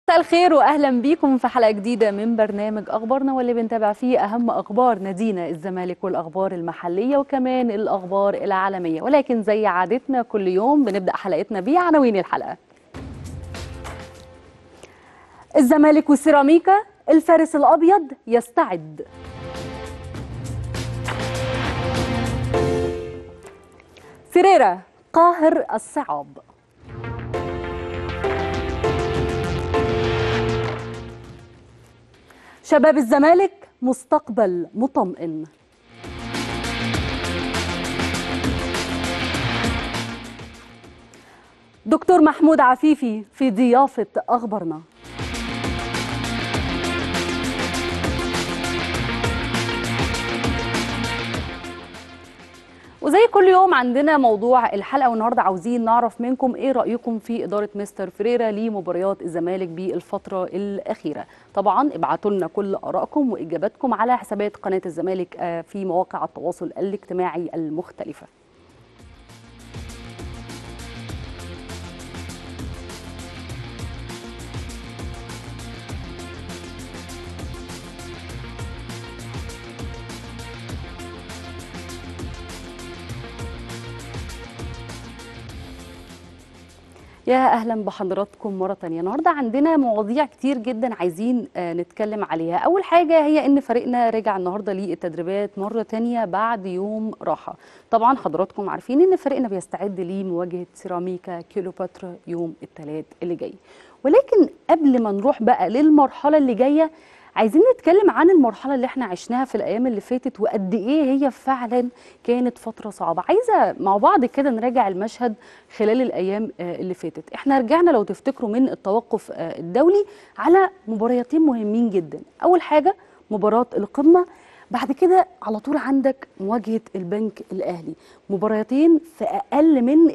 مساء الخير واهلا بيكم في حلقه جديده من برنامج اخبارنا، واللي بنتابع فيه اهم اخبار نادينا الزمالك والاخبار المحليه وكمان الاخبار العالميه. ولكن زي عادتنا كل يوم بنبدا حلقتنا بعناوين الحلقه. الزمالك والسيراميكا، الفارس الابيض يستعد. فيريرا قاهر الصعاب. شباب الزمالك مستقبل مطمئن. دكتور محمود عفيفي في ضيافة أخبارنا. وزي كل يوم عندنا موضوع الحلقة، والنهارده عاوزين نعرف منكم ايه رأيكم في إدارة مستر فيريرا لمباريات الزمالك بالفترة الأخيرة. طبعا ابعتوا لنا كل آرائكم وإجاباتكم على حسابات قناة الزمالك في مواقع التواصل الاجتماعي المختلفة. يا أهلا بحضراتكم مرة تانية. النهاردة عندنا مواضيع كتير جدا عايزين نتكلم عليها. أول حاجة هي إن فريقنا رجع النهاردة للتدريبات مرة تانية بعد يوم راحة. طبعا حضراتكم عارفين إن فريقنا بيستعد لمواجهة سيراميكا كيلوباترا يوم الثلاث اللي جاي. ولكن قبل ما نروح بقى للمرحلة اللي جاية، عايزين نتكلم عن المرحلة اللي احنا عشناها في الأيام اللي فاتت وقد إيه هي فعلا كانت فترة صعبة. عايزة مع بعض كده نراجع المشهد خلال الأيام اللي فاتت. احنا رجعنا لو تفتكروا من التوقف الدولي على مباريتين مهمين جدا. أول حاجة مباراة القمة، بعد كده على طول عندك مواجهة البنك الأهلي. مباريتين في أقل من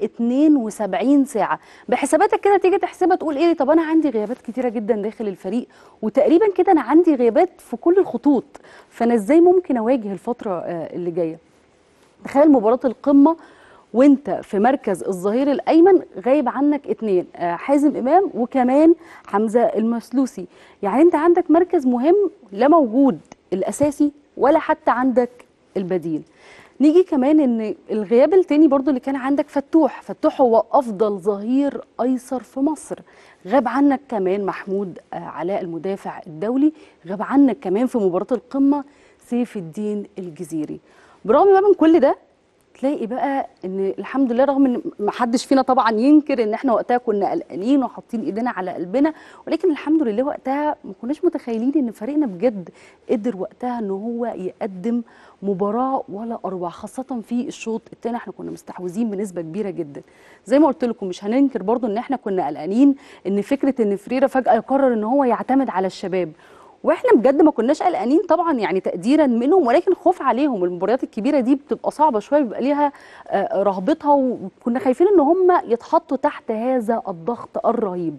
72 ساعة. بحساباتك كده تيجي تحسبها تقول إيه؟ طب أنا عندي غيابات كتيرة جدا داخل الفريق، وتقريبا كده أنا عندي غيابات في كل الخطوط، فأنا إزاي ممكن أواجه الفترة اللي جاية؟ تخيل مباراة القمة وانت في مركز الظهير الايمن غايب عنك اتنين، حازم امام وكمان حمزه المسلوسي. يعني انت عندك مركز مهم لا موجود الاساسي ولا حتى عندك البديل. نيجي كمان ان الغياب التاني برضو اللي كان عندك فتوح هو افضل ظهير ايسر في مصر. غاب عنك كمان محمود علاء المدافع الدولي. غاب عنك كمان في مباراة القمة سيف الدين الجزيري. برغم بقى من كل ده تلاقي بقى ان الحمد لله، رغم ان ما حدش فينا طبعا ينكر ان احنا وقتها كنا قلقانين وحاطين ايدينا على قلبنا، ولكن الحمد لله وقتها ما كناش متخيلين ان فريقنا بجد قدر وقتها ان هو يقدم مباراه ولا اروع، خاصه في الشوط الثاني احنا كنا مستحوذين بنسبه كبيره جدا. زي ما قلت لكم مش هننكر برضو ان احنا كنا قلقانين ان فكره ان فريرة فجاه يقرر ان هو يعتمد على الشباب، واحنا بجد ما كناش قلقانين طبعا يعني تقديرا منهم، ولكن خوف عليهم. المباريات الكبيره دي بتبقى صعبه شويه، بيبقى ليها رهبتها، وكنا خايفين ان هم يتحطوا تحت هذا الضغط الرهيب.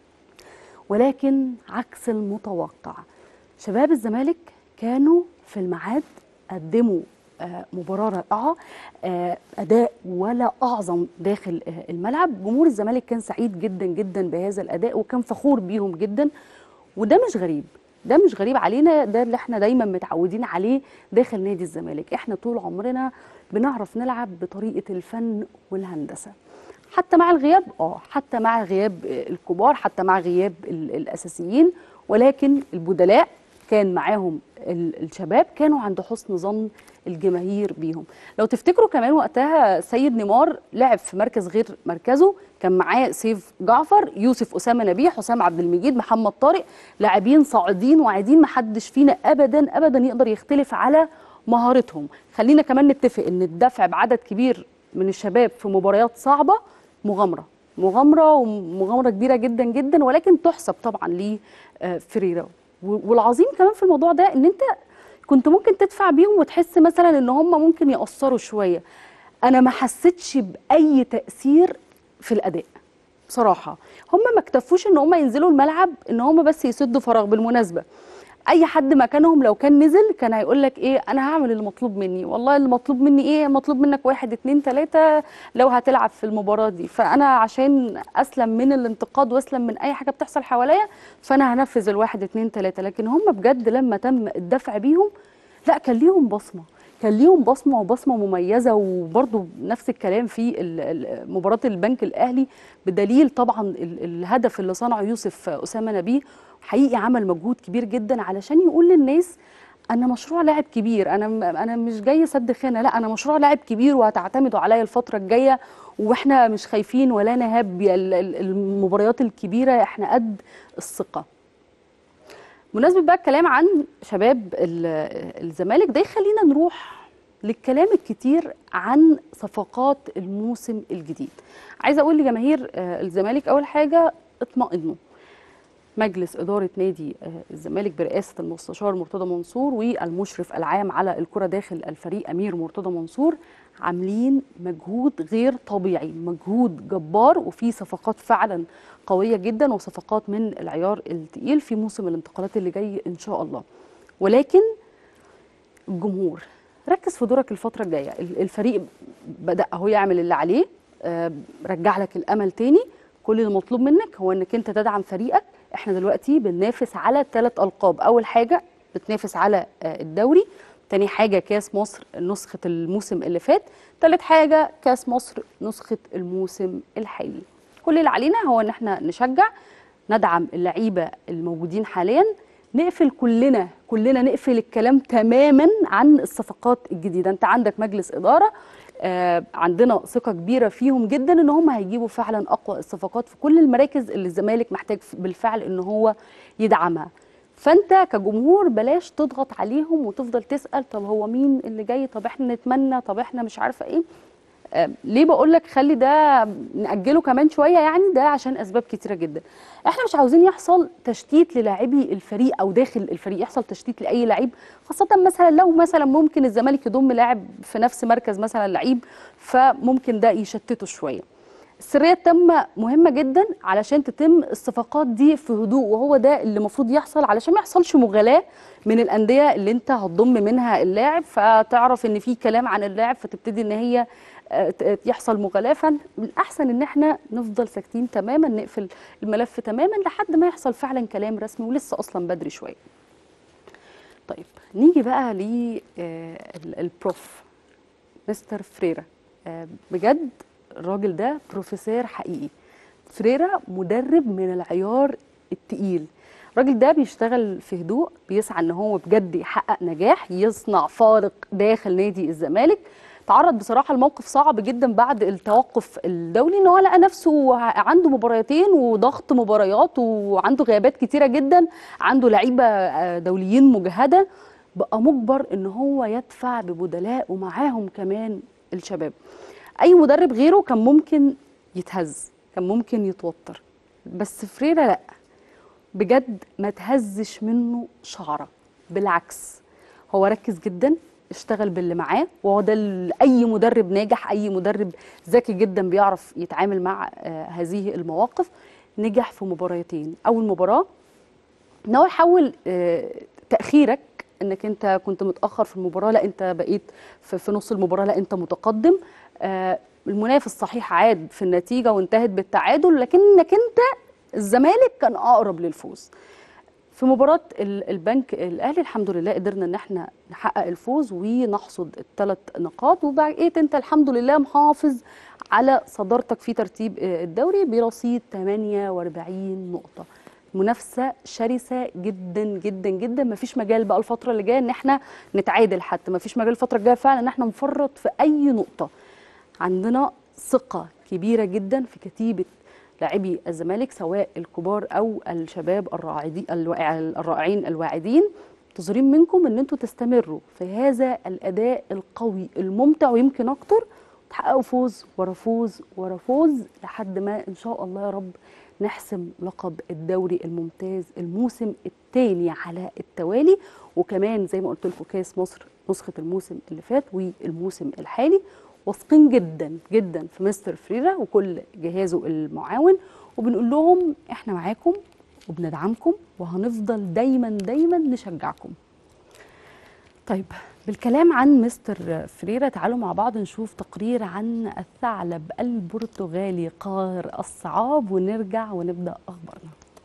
ولكن عكس المتوقع، شباب الزمالك كانوا في الميعاد، قدموا مباراة رائعة، أداء ولا أعظم داخل الملعب. جمهور الزمالك كان سعيد جدا جدا بهذا الأداء وكان فخور بيهم جدا، وده مش غريب، ده مش غريب علينا، ده اللي احنا دايما متعودين عليه داخل نادي الزمالك. احنا طول عمرنا بنعرف نلعب بطريقة الفن والهندسة، حتى مع الغياب، حتى مع غياب الكبار، حتى مع غياب الأساسيين، ولكن البدلاء كان معاهم الشباب، كانوا عند حسن ظن الجماهير بيهم. لو تفتكروا كمان وقتها سيد نيمار لعب في مركز غير مركزه، كان معاه سيف جعفر، يوسف أسامة نبيه، حسام عبد المجيد، محمد طارق، لاعبين صاعدين واعدين، محدش فينا ابدا ابدا يقدر يختلف على مهارتهم. خلينا كمان نتفق ان الدفع بعدد كبير من الشباب في مباريات صعبة مغامرة كبيرة جدا جدا، ولكن تحسب طبعا لفريرة. والعظيم كمان في الموضوع ده ان انت كنت ممكن تدفع بيهم وتحس مثلا ان هم ممكن يقصروا شوية. انا ما حسيتش باي تأثير في الاداء بصراحة. هم ما اكتفوش ان هم ينزلوا الملعب ان هم بس يسدوا فراغ. بالمناسبة اي حد مكانهم لو كان نزل كان هيقول لك ايه، انا هعمل المطلوب مني، والله المطلوب مني ايه، مطلوب منك واحد اتنين تلاته لو هتلعب في المباراه دي، فانا عشان اسلم من الانتقاد واسلم من اي حاجه بتحصل حواليا فانا هنفذ الواحد اتنين تلاته. لكن هم بجد لما تم الدفع بيهم، لا كان ليهم بصمه، كان ليهم بصمه وبصمه مميزه. وبرده نفس الكلام في مباراه البنك الاهلي، بدليل طبعا الهدف اللي صنعه يوسف اسامه نبيه. حقيقي عمل مجهود كبير جدا علشان يقول للناس انا مشروع لاعب كبير، انا مش جاي سد خانه، لا انا مشروع لاعب كبير وهتعتمدوا عليا الفتره الجايه، واحنا مش خايفين ولا نهاب المباريات الكبيره، احنا قد الثقه. بمناسبة بقى الكلام عن شباب الزمالك ده، يخلينا نروح للكلام الكتير عن صفقات الموسم الجديد. عايزة أقول لجماهير الزمالك أول حاجة اطمئنوا، مجلس إدارة نادي الزمالك برئاسة المستشار مرتضى منصور والمشرف العام على الكرة داخل الفريق أمير مرتضى منصور عاملين مجهود غير طبيعي، مجهود جبار، وفي صفقات فعلا قوية جدا وصفقات من العيار التقيل في موسم الانتقالات اللي جاي إن شاء الله. ولكن الجمهور ركز في دورك الفترة الجاية، الفريق بدأ أهو يعمل اللي عليه، رجع لك الأمل تاني. كل المطلوب منك هو انك انت تدعم فريقك. احنا دلوقتي بننافس على 3 ألقاب، اول حاجه بتنافس على الدوري، تاني حاجه كاس مصر نسخه الموسم اللي فات، تالت حاجه كاس مصر نسخه الموسم الحالي. كل اللي علينا هو ان احنا نشجع، ندعم اللعيبه الموجودين حاليا، نقفل كلنا نقفل الكلام تماما عن الصفقات الجديده. انت عندك مجلس اداره عندنا ثقة كبيرة فيهم جدا ان هم هيجيبوا فعلا اقوى الصفقات في كل المراكز اللي الزمالك محتاج بالفعل ان هو يدعمها. فانت كجمهور بلاش تضغط عليهم وتفضل تسأل طب هو مين اللي جاي، طب احنا نتمنى، طب احنا مش عارفة ايه. ليه بقول لك خلي ده نأجله كمان شويه؟ يعني ده عشان اسباب كتيره جدا. احنا مش عاوزين يحصل تشتيت للاعبي الفريق او داخل الفريق، يحصل تشتيت لاي لعيب، خاصه مثلا لو مثلا ممكن الزمالك يضم لاعب في نفس مركز مثلا لعيب، فممكن ده يشتته شويه. السريه التامه مهمه جدا علشان تتم الصفقات دي في هدوء، وهو ده اللي المفروض يحصل علشان ما يحصلش مغالاه من الانديه اللي انت هتضم منها اللاعب، فتعرف ان في كلام عن اللاعب فتبتدي ان هي يحصل مغالاه. فالاحسن ان احنا نفضل ساكتين تماما، نقفل الملف تماما لحد ما يحصل فعلا كلام رسمي، ولسه اصلا بدري شويه. طيب نيجي بقى للبروف مستر فريرا. بجد الراجل ده بروفيسور حقيقي. فريرا مدرب من العيار التقيل. الراجل ده بيشتغل في هدوء، بيسعى ان هو بجد يحقق نجاح، يصنع فارق داخل نادي الزمالك. تعرض بصراحه لموقف صعب جدا بعد التوقف الدولي، ان هو لقى نفسه عنده مباراتين وضغط مباريات وعنده غيابات كتيره جدا، عنده لعيبه دوليين مجهده، بقى مجبر ان هو يدفع ببدلاء ومعاهم كمان الشباب. اي مدرب غيره كان ممكن يتهز، كان ممكن يتوتر، بس فريرا لا، بجد ما تهزش منه شعره، بالعكس هو ركز جدا، اشتغل باللي معاه، وهو ده اي مدرب ناجح، اي مدرب ذكي جدا بيعرف يتعامل مع هذه المواقف. نجح في مباراتين. اول مباراه ان هو يحول تاخيرك، انك انت كنت متاخر في المباراه، لا انت بقيت في نص المباراه، لا انت متقدم. المنافس صحيح عاد في النتيجه وانتهت بالتعادل، لكنك انت الزمالك كان اقرب للفوز. في مباراة البنك الأهلي الحمد لله قدرنا إن احنا نحقق الفوز ونحصد ال3 نقاط، وبقيت أنت الحمد لله محافظ على صدارتك في ترتيب الدوري برصيد 48 نقطة. منافسة شرسة جدا جدا جدا، مفيش مجال بقى الفترة اللي جاية إن احنا نتعادل، حتى مفيش مجال الفترة الجاية فعلا إن احنا نفرط في أي نقطة. عندنا ثقة كبيرة جدا في كتيبة لاعبي الزمالك، سواء الكبار او الشباب الرائعين الواعدين. منتظرين منكم ان انتم تستمروا في هذا الاداء القوي الممتع، ويمكن اكتر، تحققوا فوز ورا فوز ورا فوز لحد ما ان شاء الله يا رب نحسم لقب الدوري الممتاز الموسم الثاني على التوالي، وكمان زي ما قلت لكم كاس مصر نسخه الموسم اللي فات والموسم الحالي. واثقين جدا جدا في مستر فريرا وكل جهازه المعاون، وبنقول لهم احنا معاكم وبندعمكم وهنفضل دايما دايما نشجعكم. طيب، بالكلام عن مستر فريرا تعالوا مع بعض نشوف تقرير عن الثعلب البرتغالي قاهر الصعاب ونرجع ونبدأ أخبارنا.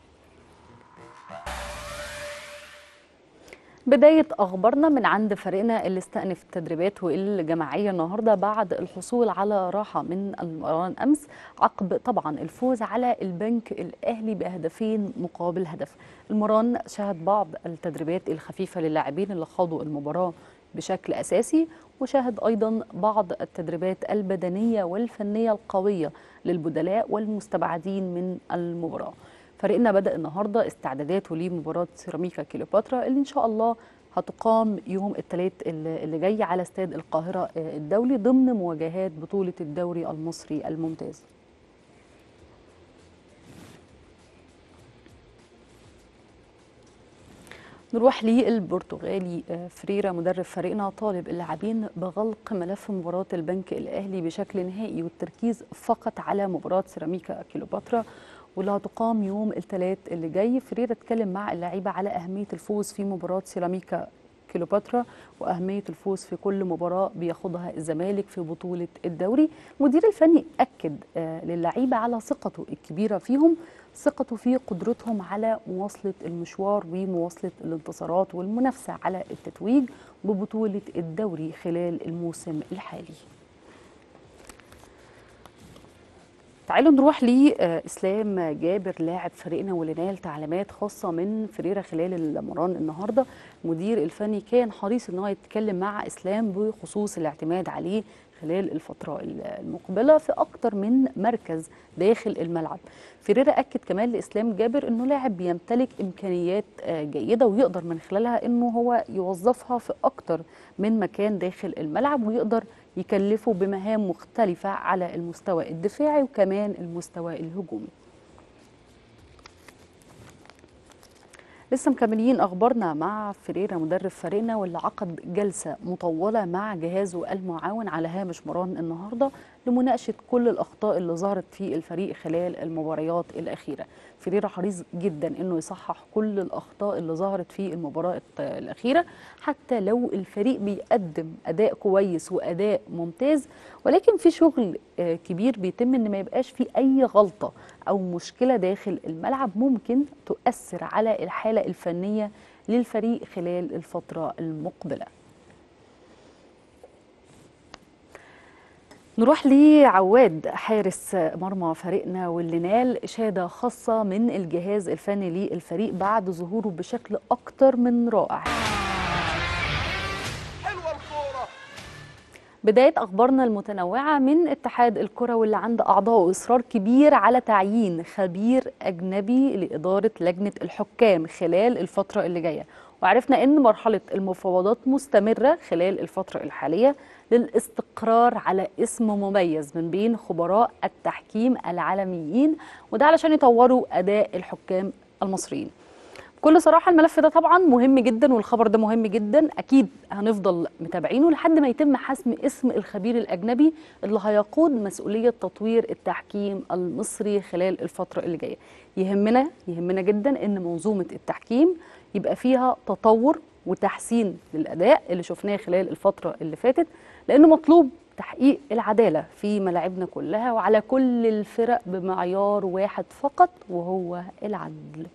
بداية أخبارنا من عند فريقنا اللي استأنف تدريباته الجماعية النهاردة بعد الحصول على راحة من المران أمس عقب طبعا الفوز على البنك الأهلي بهدفين مقابل هدف. المران شهد بعض التدريبات الخفيفة للاعبين اللي خاضوا المباراة بشكل أساسي، وشاهد أيضا بعض التدريبات البدنية والفنية القوية للبدلاء والمستبعدين من المباراة. فريقنا بدأ النهارده استعداداته لمباراة سيراميكا كليوباترا اللي إن شاء الله هتقام يوم الثلاث اللي جاي على استاد القاهرة الدولي ضمن مواجهات بطولة الدوري المصري الممتاز. نروح للبرتغالي فريرا مدرب فريقنا طالب اللاعبين بغلق ملف مباراة البنك الأهلي بشكل نهائي والتركيز فقط على مباراة سيراميكا كليوباترا واللي هتقام يوم الثلاث اللي جاي. فريرا اتكلم مع اللعيبة على أهمية الفوز في مباراة سيراميكا كليوباترا وأهمية الفوز في كل مباراة بياخدها الزمالك في بطولة الدوري. المدير الفني أكد للعيبة على ثقته الكبيرة فيهم، ثقته في قدرتهم على مواصلة المشوار ومواصلة الانتصارات والمنافسة على التتويج ببطولة الدوري خلال الموسم الحالي. تعالوا نروح لإسلام جابر لاعب فريقنا واللي نال تعليمات خاصة من فريرا خلال المران النهارده. المدير الفني كان حريص ان هو يتكلم مع إسلام بخصوص الاعتماد عليه خلال الفترة المقبلة في أكتر من مركز داخل الملعب. فريرا أكد كمان لإسلام جابر أنه لاعب بيمتلك إمكانيات جيدة ويقدر من خلالها أنه هو يوظفها في أكتر من مكان داخل الملعب ويقدر يكلفه بمهام مختلفة على المستوى الدفاعي وكمان المستوى الهجومي. لسه مكملين أخبارنا مع فريرا مدرب فريقنا واللي عقد جلسة مطولة مع جهازه المعاون على هامش مران النهاردة لمناقشة كل الأخطاء اللي ظهرت في الفريق خلال المباريات الأخيرة. فريرا حريص جدا أنه يصحح كل الأخطاء اللي ظهرت في المباراة الأخيرة حتى لو الفريق بيقدم أداء كويس وأداء ممتاز، ولكن في شغل كبير بيتم أن ما يبقاش في أي غلطة أو مشكلة داخل الملعب ممكن تؤثر على الحالة الفنية للفريق خلال الفترة المقبلة. نروح لعواد حارس مرمى فريقنا واللي نال إشادة خاصة من الجهاز الفني للفريق بعد ظهوره بشكل أكتر من رائع. بداية أخبارنا المتنوعة من اتحاد الكرة واللي عند أعضائه إصرار كبير على تعيين خبير أجنبي لإدارة لجنة الحكام خلال الفترة اللي جاية، وعرفنا أن مرحلة المفاوضات مستمرة خلال الفترة الحالية للاستقرار على اسم مميز من بين خبراء التحكيم العالميين، وده علشان يطوروا أداء الحكام المصريين. بكل صراحة الملف ده طبعا مهم جدا والخبر ده مهم جدا، أكيد هنفضل متابعينه لحد ما يتم حسم اسم الخبير الأجنبي اللي هيقود مسؤولية تطوير التحكيم المصري خلال الفترة اللي جاية. يهمنا جدا إن منظومة التحكيم يبقى فيها تطور وتحسين للأداء اللي شفناه خلال الفترة اللي فاتت، لأنه مطلوب تحقيق العدالة في ملاعبنا كلها وعلى كل الفرق بمعيار واحد فقط وهو العدل.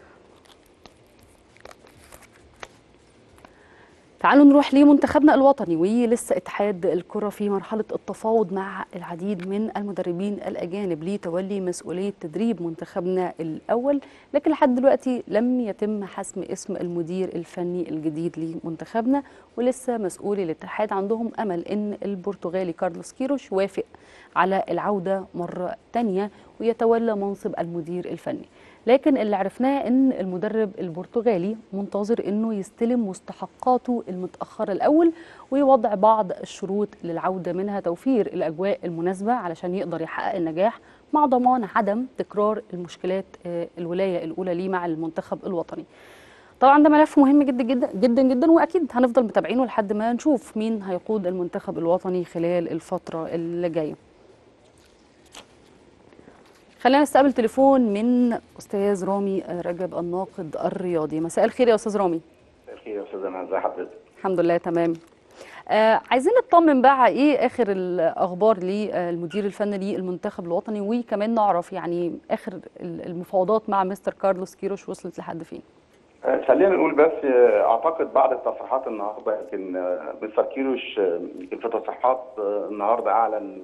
تعالوا نروح لمنتخبنا الوطني، ولسه اتحاد الكرة في مرحلة التفاوض مع العديد من المدربين الأجانب لتولي مسؤولية تدريب منتخبنا الأول، لكن لحد دلوقتي لم يتم حسم اسم المدير الفني الجديد لمنتخبنا، ولسه مسؤولي الاتحاد عندهم أمل إن البرتغالي كارلوس كيروش يوافق على العودة مرة تانية ويتولى منصب المدير الفني. لكن اللي عرفناه ان المدرب البرتغالي منتظر انه يستلم مستحقاته المتأخرة الاول ويوضع بعض الشروط للعودة، منها توفير الاجواء المناسبة علشان يقدر يحقق النجاح مع ضمان عدم تكرار المشكلات الولاية الاولى ليه مع المنتخب الوطني. طبعا ده ملف مهم جدا جدا جدا جدا واكيد هنفضل متابعينه لحد ما نشوف مين هيقود المنتخب الوطني خلال الفترة اللي جاية. خلينا نستقبل تليفون من استاذ رامي رجب الناقد الرياضي. مساء الخير يا استاذ رامي. مساء الخير يا استاذ انا، ازي حضرتك؟ الحمد لله تمام. عايزين نطمن بقى على ايه اخر الاخبار للمدير الفني للمنتخب الوطني، وكمان نعرف يعني اخر المفاوضات مع مستر كارلوس كيروش وصلت لحد فين. خلينا نقول بس اعتقد بعد التصريحات النهارده يمكن مستر كيروش يمكن في تصريحات النهارده اعلن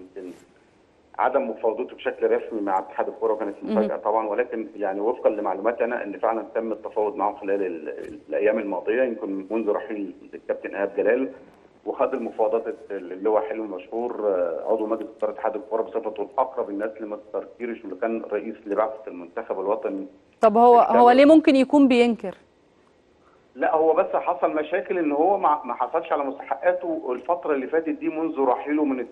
عدم مفاوضته بشكل رسمي مع اتحاد الكوره، وكانت مفاجاه طبعا، ولكن يعني وفقا لمعلوماتي انا ان فعلا تم التفاوض معهم خلال الايام الماضيه، يمكن منذ رحيل الكابتن ايهاب جلال، وخد المفاوضات اللي هو حلمي مشهور عضو مجلس اداره اتحاد الكوره بصفته اقرب الناس لمستر كيروش، واللي كان رئيس لبعثه المنتخب الوطني. طب هو ليه ممكن يكون بينكر؟ لا، هو بس حصل مشاكل ان هو ما حصلش على مستحقاته الفتره اللي فاتت دي منذ رحيله من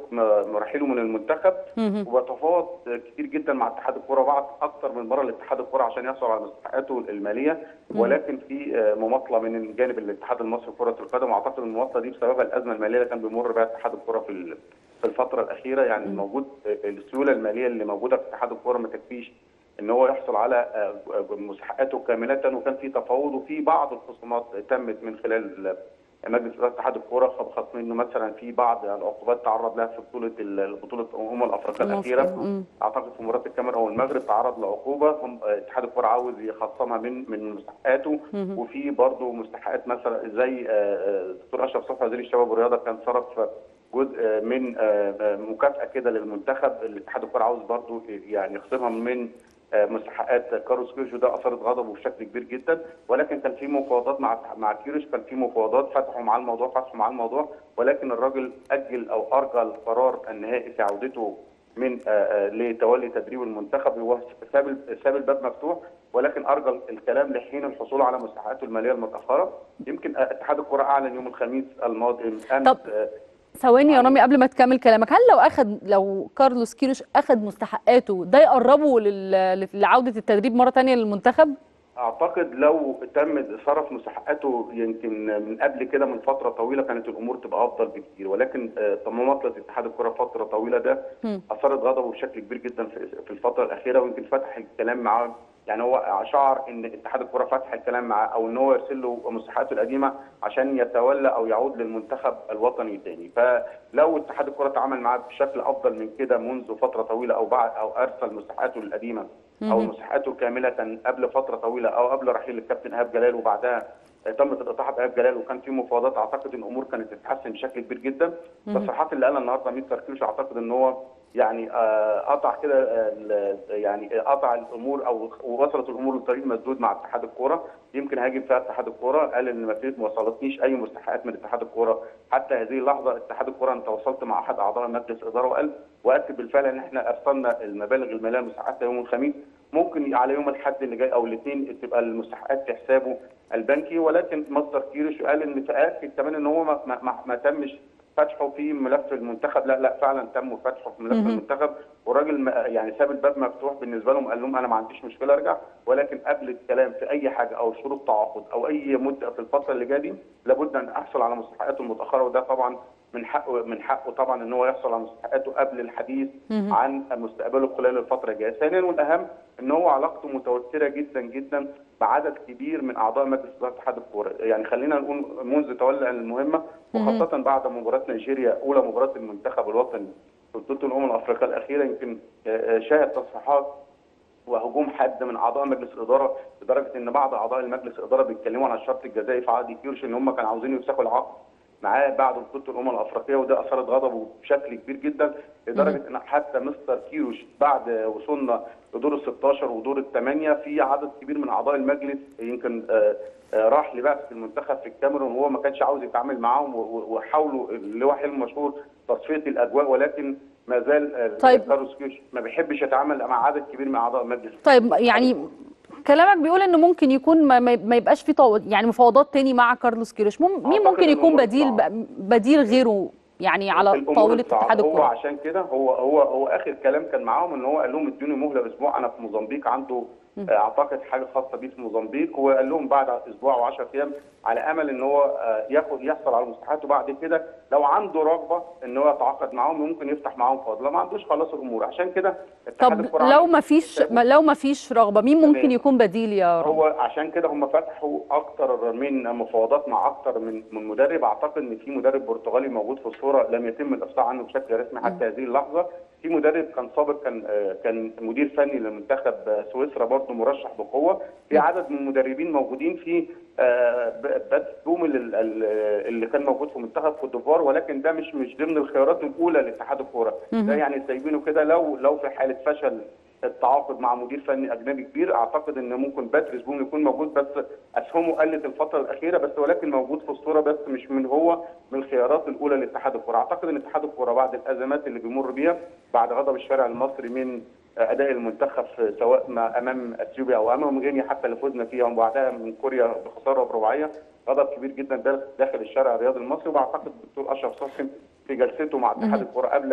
رحيله من المنتخب، وبتفاوض كتير جدا مع اتحاد الكوره، بعت اكثر من مره لاتحاد الكوره عشان يحصل على مستحقاته الماليه، ولكن في مماطله من جانب الاتحاد المصري لكره القدم، واعتقد المماطله دي بسبب الازمه الماليه اللي كان بيمر بها اتحاد الكوره في الفتره الاخيره. يعني موجود السيوله الماليه اللي موجوده في اتحاد الكوره ما تكفيش ان هو يحصل على مستحقاته كامله، وكان في تفاوض وفي بعض الخصومات تمت من خلال مجلس اداره اتحاد الكوره، خاصه انه مثلا في بعض العقوبات تعرض لها في بطوله الافريقيه الاخيره. اعتقد في مباراه الكاميرون او المغرب تعرض لعقوبه، اتحاد الكوره عاوز يخصمها من مستحقاته، وفي برضه مستحقات مثلا زي الدكتور اشرف صبحي وزير الشباب والرياضه كان صرف جزء من مكافاه كده للمنتخب، الاتحاد الكوره عاوز برضه يعني يخصمها من مستحقات كارلوس كيروش، وده اثارت غضبه بشكل كبير جدا، ولكن كان في مفاوضات مع كيروش، كان في مفاوضات فتحوا مع الموضوع، ولكن الراجل اجل او ارجى القرار النهائي في عودته من لتولي تدريب المنتخب. هو ساب الباب مفتوح، ولكن ارجى الكلام لحين الحصول على مستحقاته الماليه المتاخره. يمكن اتحاد الكره اعلن يوم الخميس الماضي امس. ثواني يا رامي قبل ما تكمل كلامك، هل لو كارلوس كيروش اخذ مستحقاته ده يقربه لعوده التدريب مره ثانيه للمنتخب؟ اعتقد لو تم صرف مستحقاته يمكن من قبل كده من فتره طويله كانت الامور تبقى افضل بكثير، ولكن مماطله اتحاد الكره فتره طويله ده اثارت غضبه بشكل كبير جدا في الفتره الاخيره، ويمكن فتح الكلام معاه، يعني هو شعر ان اتحاد الكره فتح الكلام معاه او ان هو يرسل له مستحقاته القديمه عشان يتولى او يعود للمنتخب الوطني تاني. فلو اتحاد الكره تعامل معاه بشكل افضل من كده منذ فتره طويله او ارسل مستحقاته القديمه او مستحقاته كامله قبل فتره طويله او قبل رحيل الكابتن ايهاب جلال، وبعدها تمت الاطاحه بايهاب جلال وكان في مفاوضات، اعتقد ان الامور كانت تتحسن بشكل كبير جدا. التصريحات اللي قالها النهارده مستر كيروش اعتقد ان هو يعني قطع كده، يعني قطع الامور او وصلت الامور لطريق مسدود مع اتحاد الكوره، يمكن هاجم فيها اتحاد الكوره، قال ان ما وصلتنيش اي مستحقات من اتحاد الكوره حتى هذه اللحظه. اتحاد الكوره انا تواصلت مع احد اعضاء مجلس اداره وقال واكد بالفعل ان احنا ارسلنا المبالغ الماليه المستحقه يوم الخميس، ممكن على يوم الاحد اللي جاي او الاثنين تبقى المستحقات في حسابه البنكي، ولكن مستر كيروش قال ان تاكد كمان ان هو ما تمش فتحه في ملف المنتخب. لا فعلا تم فتحه في ملف المنتخب، والراجل يعني ساب الباب مفتوح بالنسبه لهم، قال لهم انا ما عنديش مشكله ارجع، ولكن قبل الكلام في اي حاجه او شروط تعاقد او اي مده في الفتره اللي جايه دي لابد ان احصل على مستحقاته المتاخره، وده طبعا من حقه طبعا ان هو يحصل على مستحقاته قبل الحديث عن مستقبله خلال الفتره الجايه. ثانيا والاهم ان هو علاقته متوتره جدا جدا مع عدد كبير من اعضاء مجلس اداره اتحاد الكوره، يعني خلينا نقول منذ تولى المهمه وخاصه بعد مباراه نيجيريا اولى مباراه المنتخب الوطني في بطوله الافريقيه الاخيره، يمكن شاهد تصريحات وهجوم حاد من اعضاء مجلس الاداره، لدرجه ان بعض اعضاء المجلس الاداره بيتكلموا عن الشرط الجزائي في عقد كيروش ان هم كانوا عاوزين يفسخوا العقد معاه بعد بطوله الافريقيه، وده اثارت غضبه بشكل كبير جدا، لدرجه ان حتى مستر كيروش بعد وصولنا لدور ال 16 ودور الثمانيه في عدد كبير من اعضاء المجلس يمكن راح لبعثه المنتخب في الكاميرون وهو ما كانش عاوز يتعامل معاهم، وحاولوا اللي هو حلم مشهور تصفيه الاجواء، ولكن ما زال كارلوس كيروش ما بيحبش يتعامل مع عدد كبير من اعضاء المجلس. طيب يعني كلامك بيقول انه ممكن يكون ما يبقاش في يعني مفاوضات تاني مع كارلوس كيروش، مين ممكن يكون بديل غيره يعني على طاوله اتحاد الكوره؟ هو عشان كده هو اخر كلام كان معاهم ان هو قال لهم ادوني مهله اسبوع، انا في موزمبيق عنده اعتقد حاجه خاصه بيه في موزمبيق، وقال لهم بعد اسبوع و10 ايام على امل ان هو يحصل على المستحقات، وبعد كده لو عنده رغبه ان هو يتعاقد معاهم ممكن يفتح معاهم فاضل، لو ما عندوش خلاص الامور. عشان كده اتحاد طب الكره لو ما فيش رغبه، مين ممكن يكون بديل يا رامي؟ هو عشان كده هم فتحوا اكتر من مفاوضات مع اكتر من مدرب. اعتقد ان في مدرب برتغالي موجود في الصوره لم يتم الافصاح عنه بشكل رسمي حتى هذه اللحظه. في مدرب كان سابق، كان مدير فني لمنتخب سويسرا برضه مرشح بقوه. في عدد من المدربين موجودين في بوم اللي كان موجود في منتخب كوت ديفوار، ولكن ده مش ضمن الخيارات الاولى لاتحاد الكوره. ده يعني سايبينه كده لو في حاله فشل التعاقد مع مدير فني اجنبي كبير. اعتقد ان ممكن باتريس بوم يكون موجود، بس اسهمه قلت الفتره الاخيره بس، ولكن موجود في الصوره، بس مش من الخيارات الاولى لاتحاد الكره. اعتقد ان اتحاد الكره بعد الازمات اللي بيمر بيها، بعد غضب الشارع المصري من اداء المنتخب سواء ما امام اثيوبيا او امام غينيا حتى اللي فزنا فيها، وبعدها من كوريا بخساره برباعيه، غضب كبير جدا داخل الشارع الرياضي المصري. وبعتقد الدكتور اشرف صبحي في جلسته مع اتحاد الكره قبل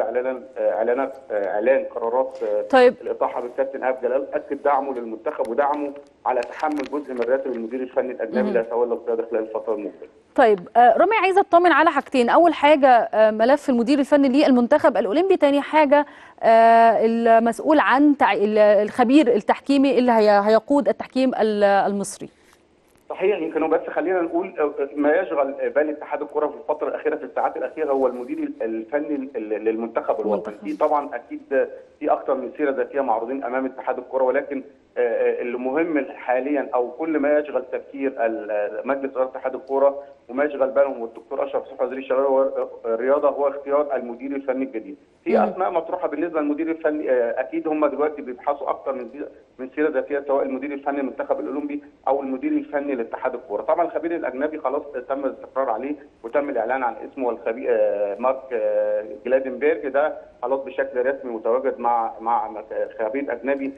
اعلان قرارات الاطاحه بالكابتن ايهاب جلال اكد دعمه للمنتخب ودعمه على تحمل جزء من راتب المدير الفني الاجنبي اللي هيتولى القياده خلال الفتره المقبله. طيب رامي، عايزه اطمن على حاجتين. اول حاجه ملف المدير الفني للمنتخب الاولمبي، ثاني حاجه المسؤول عن الخبير التحكيمي اللي هيقود التحكيم المصري. صحيح، يمكن بس خلينا نقول ما يشغل بال اتحاد الكره في الفتره الاخيره، في الساعات الاخيره، هو المدير الفني للمنتخب الوطني. في طبعا اكيد في اكثر من سيره ذاتيه معروضين امام اتحاد الكره، ولكن المهم حاليا او كل ما يشغل تفكير مجلس اداره اتحاد الكره وما يشغل بالهم والدكتور اشرف صبحي وزير الشباب والرياضه هو اختيار المدير الفني الجديد. في اسماء مطروحه بالنسبه للمدير الفني، اكيد هم دلوقتي بيبحثوا اكثر من سيره ذاتيه، سواء المدير الفني للمنتخب الاولمبي او المدير الفني لاتحاد الكوره. طبعا الخبير الاجنبي خلاص تم الاستقرار عليه وتم الاعلان عن اسمه، والخبير مارك جلادنبرج ده خلاص بشكل رسمي متواجد مع خبير اجنبي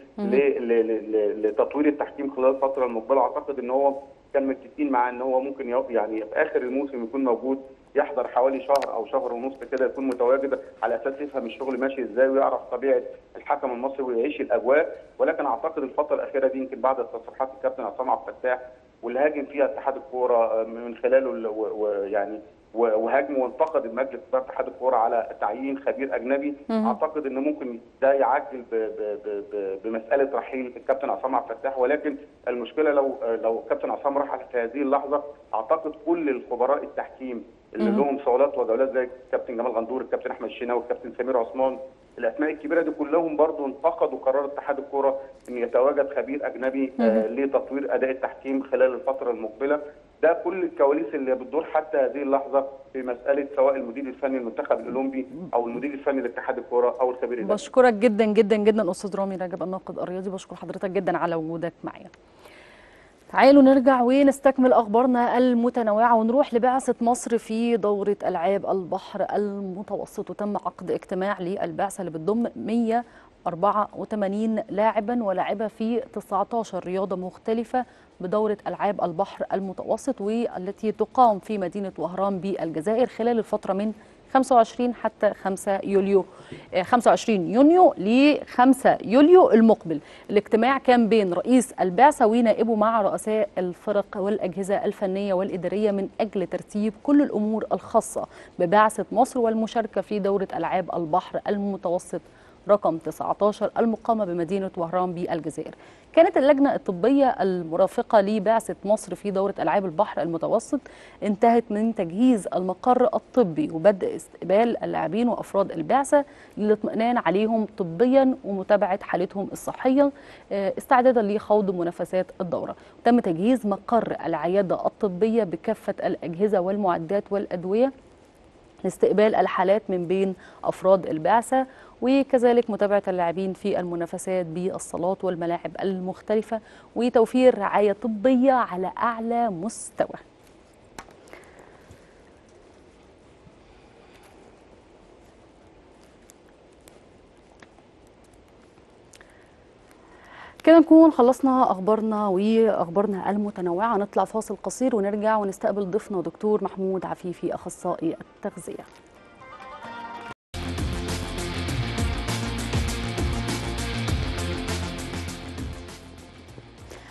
لتطوير التحكيم خلال الفتره المقبله. اعتقد ان هو كان متفقين معاه ان هو ممكن يعني في اخر الموسم يكون موجود، يحضر حوالي شهر او شهر ونص كده، يكون متواجد على اساس يفهم الشغل ماشي ازاي ويعرف طبيعه الحكم المصري ويعيش الاجواء. ولكن اعتقد الفتره الاخيره دي يمكن بعد تصريحات الكابتن عصام عبد الفتاح واللي هاجم فيها اتحاد الكوره من خلاله ويعني وهاجم وانتقد المجلس اداره اتحاد الكوره على تعيين خبير اجنبي. اعتقد ان ممكن ده يعجل بمساله رحيل الكابتن عصام عبد الفتاح، ولكن المشكله لو الكابتن عصام رحل في هذه اللحظه، اعتقد كل الخبراء التحكيم اللي لهم صولات وجولات زي الكابتن جمال غندور، الكابتن احمد الشناوي، الكابتن سمير عثمان، الاسماء الكبيره دي كلهم برضو انتقدوا قرار اتحاد الكوره ان يتواجد خبير اجنبي لتطوير اداء التحكيم خلال الفتره المقبله. ده كل الكواليس اللي بتدور حتى هذه اللحظه في مساله سواء المدير الفني للمنتخب الاولمبي او المدير الفني لاتحاد الكوره او الخبير الأجنبي. بشكرك جدا جدا جدا استاذ رامي رجب الناقد الرياضي، بشكر حضرتك جدا على وجودك معايا. تعالوا نرجع ونستكمل أخبارنا المتنوعة ونروح لبعثة مصر في دورة ألعاب البحر المتوسط. وتم عقد اجتماع للبعثة اللي بتضم 184 لاعبا ولاعبة في 19 رياضة مختلفة بدورة ألعاب البحر المتوسط، والتي تقام في مدينة وهران بالجزائر خلال الفترة من 25 حتى 25 يونيو ل 5 يوليو المقبل. الاجتماع كان بين رئيس البعثة ونائبه مع رؤساء الفرق والأجهزة الفنية والإدارية من أجل ترتيب كل الأمور الخاصة ببعثة مصر والمشاركة في دورة ألعاب البحر المتوسط رقم 19 المقامة بمدينة وهران بالجزائر. كانت اللجنة الطبية المرافقة لبعثة مصر في دورة ألعاب البحر المتوسط انتهت من تجهيز المقر الطبي وبدء استقبال اللاعبين وأفراد البعثة للاطمئنان عليهم طبيا ومتابعة حالتهم الصحية استعدادا لخوض منافسات الدورة. تم تجهيز مقر العيادة الطبية بكافة الأجهزة والمعدات والأدوية لاستقبال الحالات من بين أفراد البعثة، وكذلك متابعة اللاعبين في المنافسات بالصالات والملاعب المختلفة وتوفير رعاية طبية على أعلى مستوى. كده نكون خلصنا أخبارنا المتنوعة. نطلع فاصل قصير ونرجع ونستقبل ضيفنا دكتور محمود عفيفي أخصائي التغذية.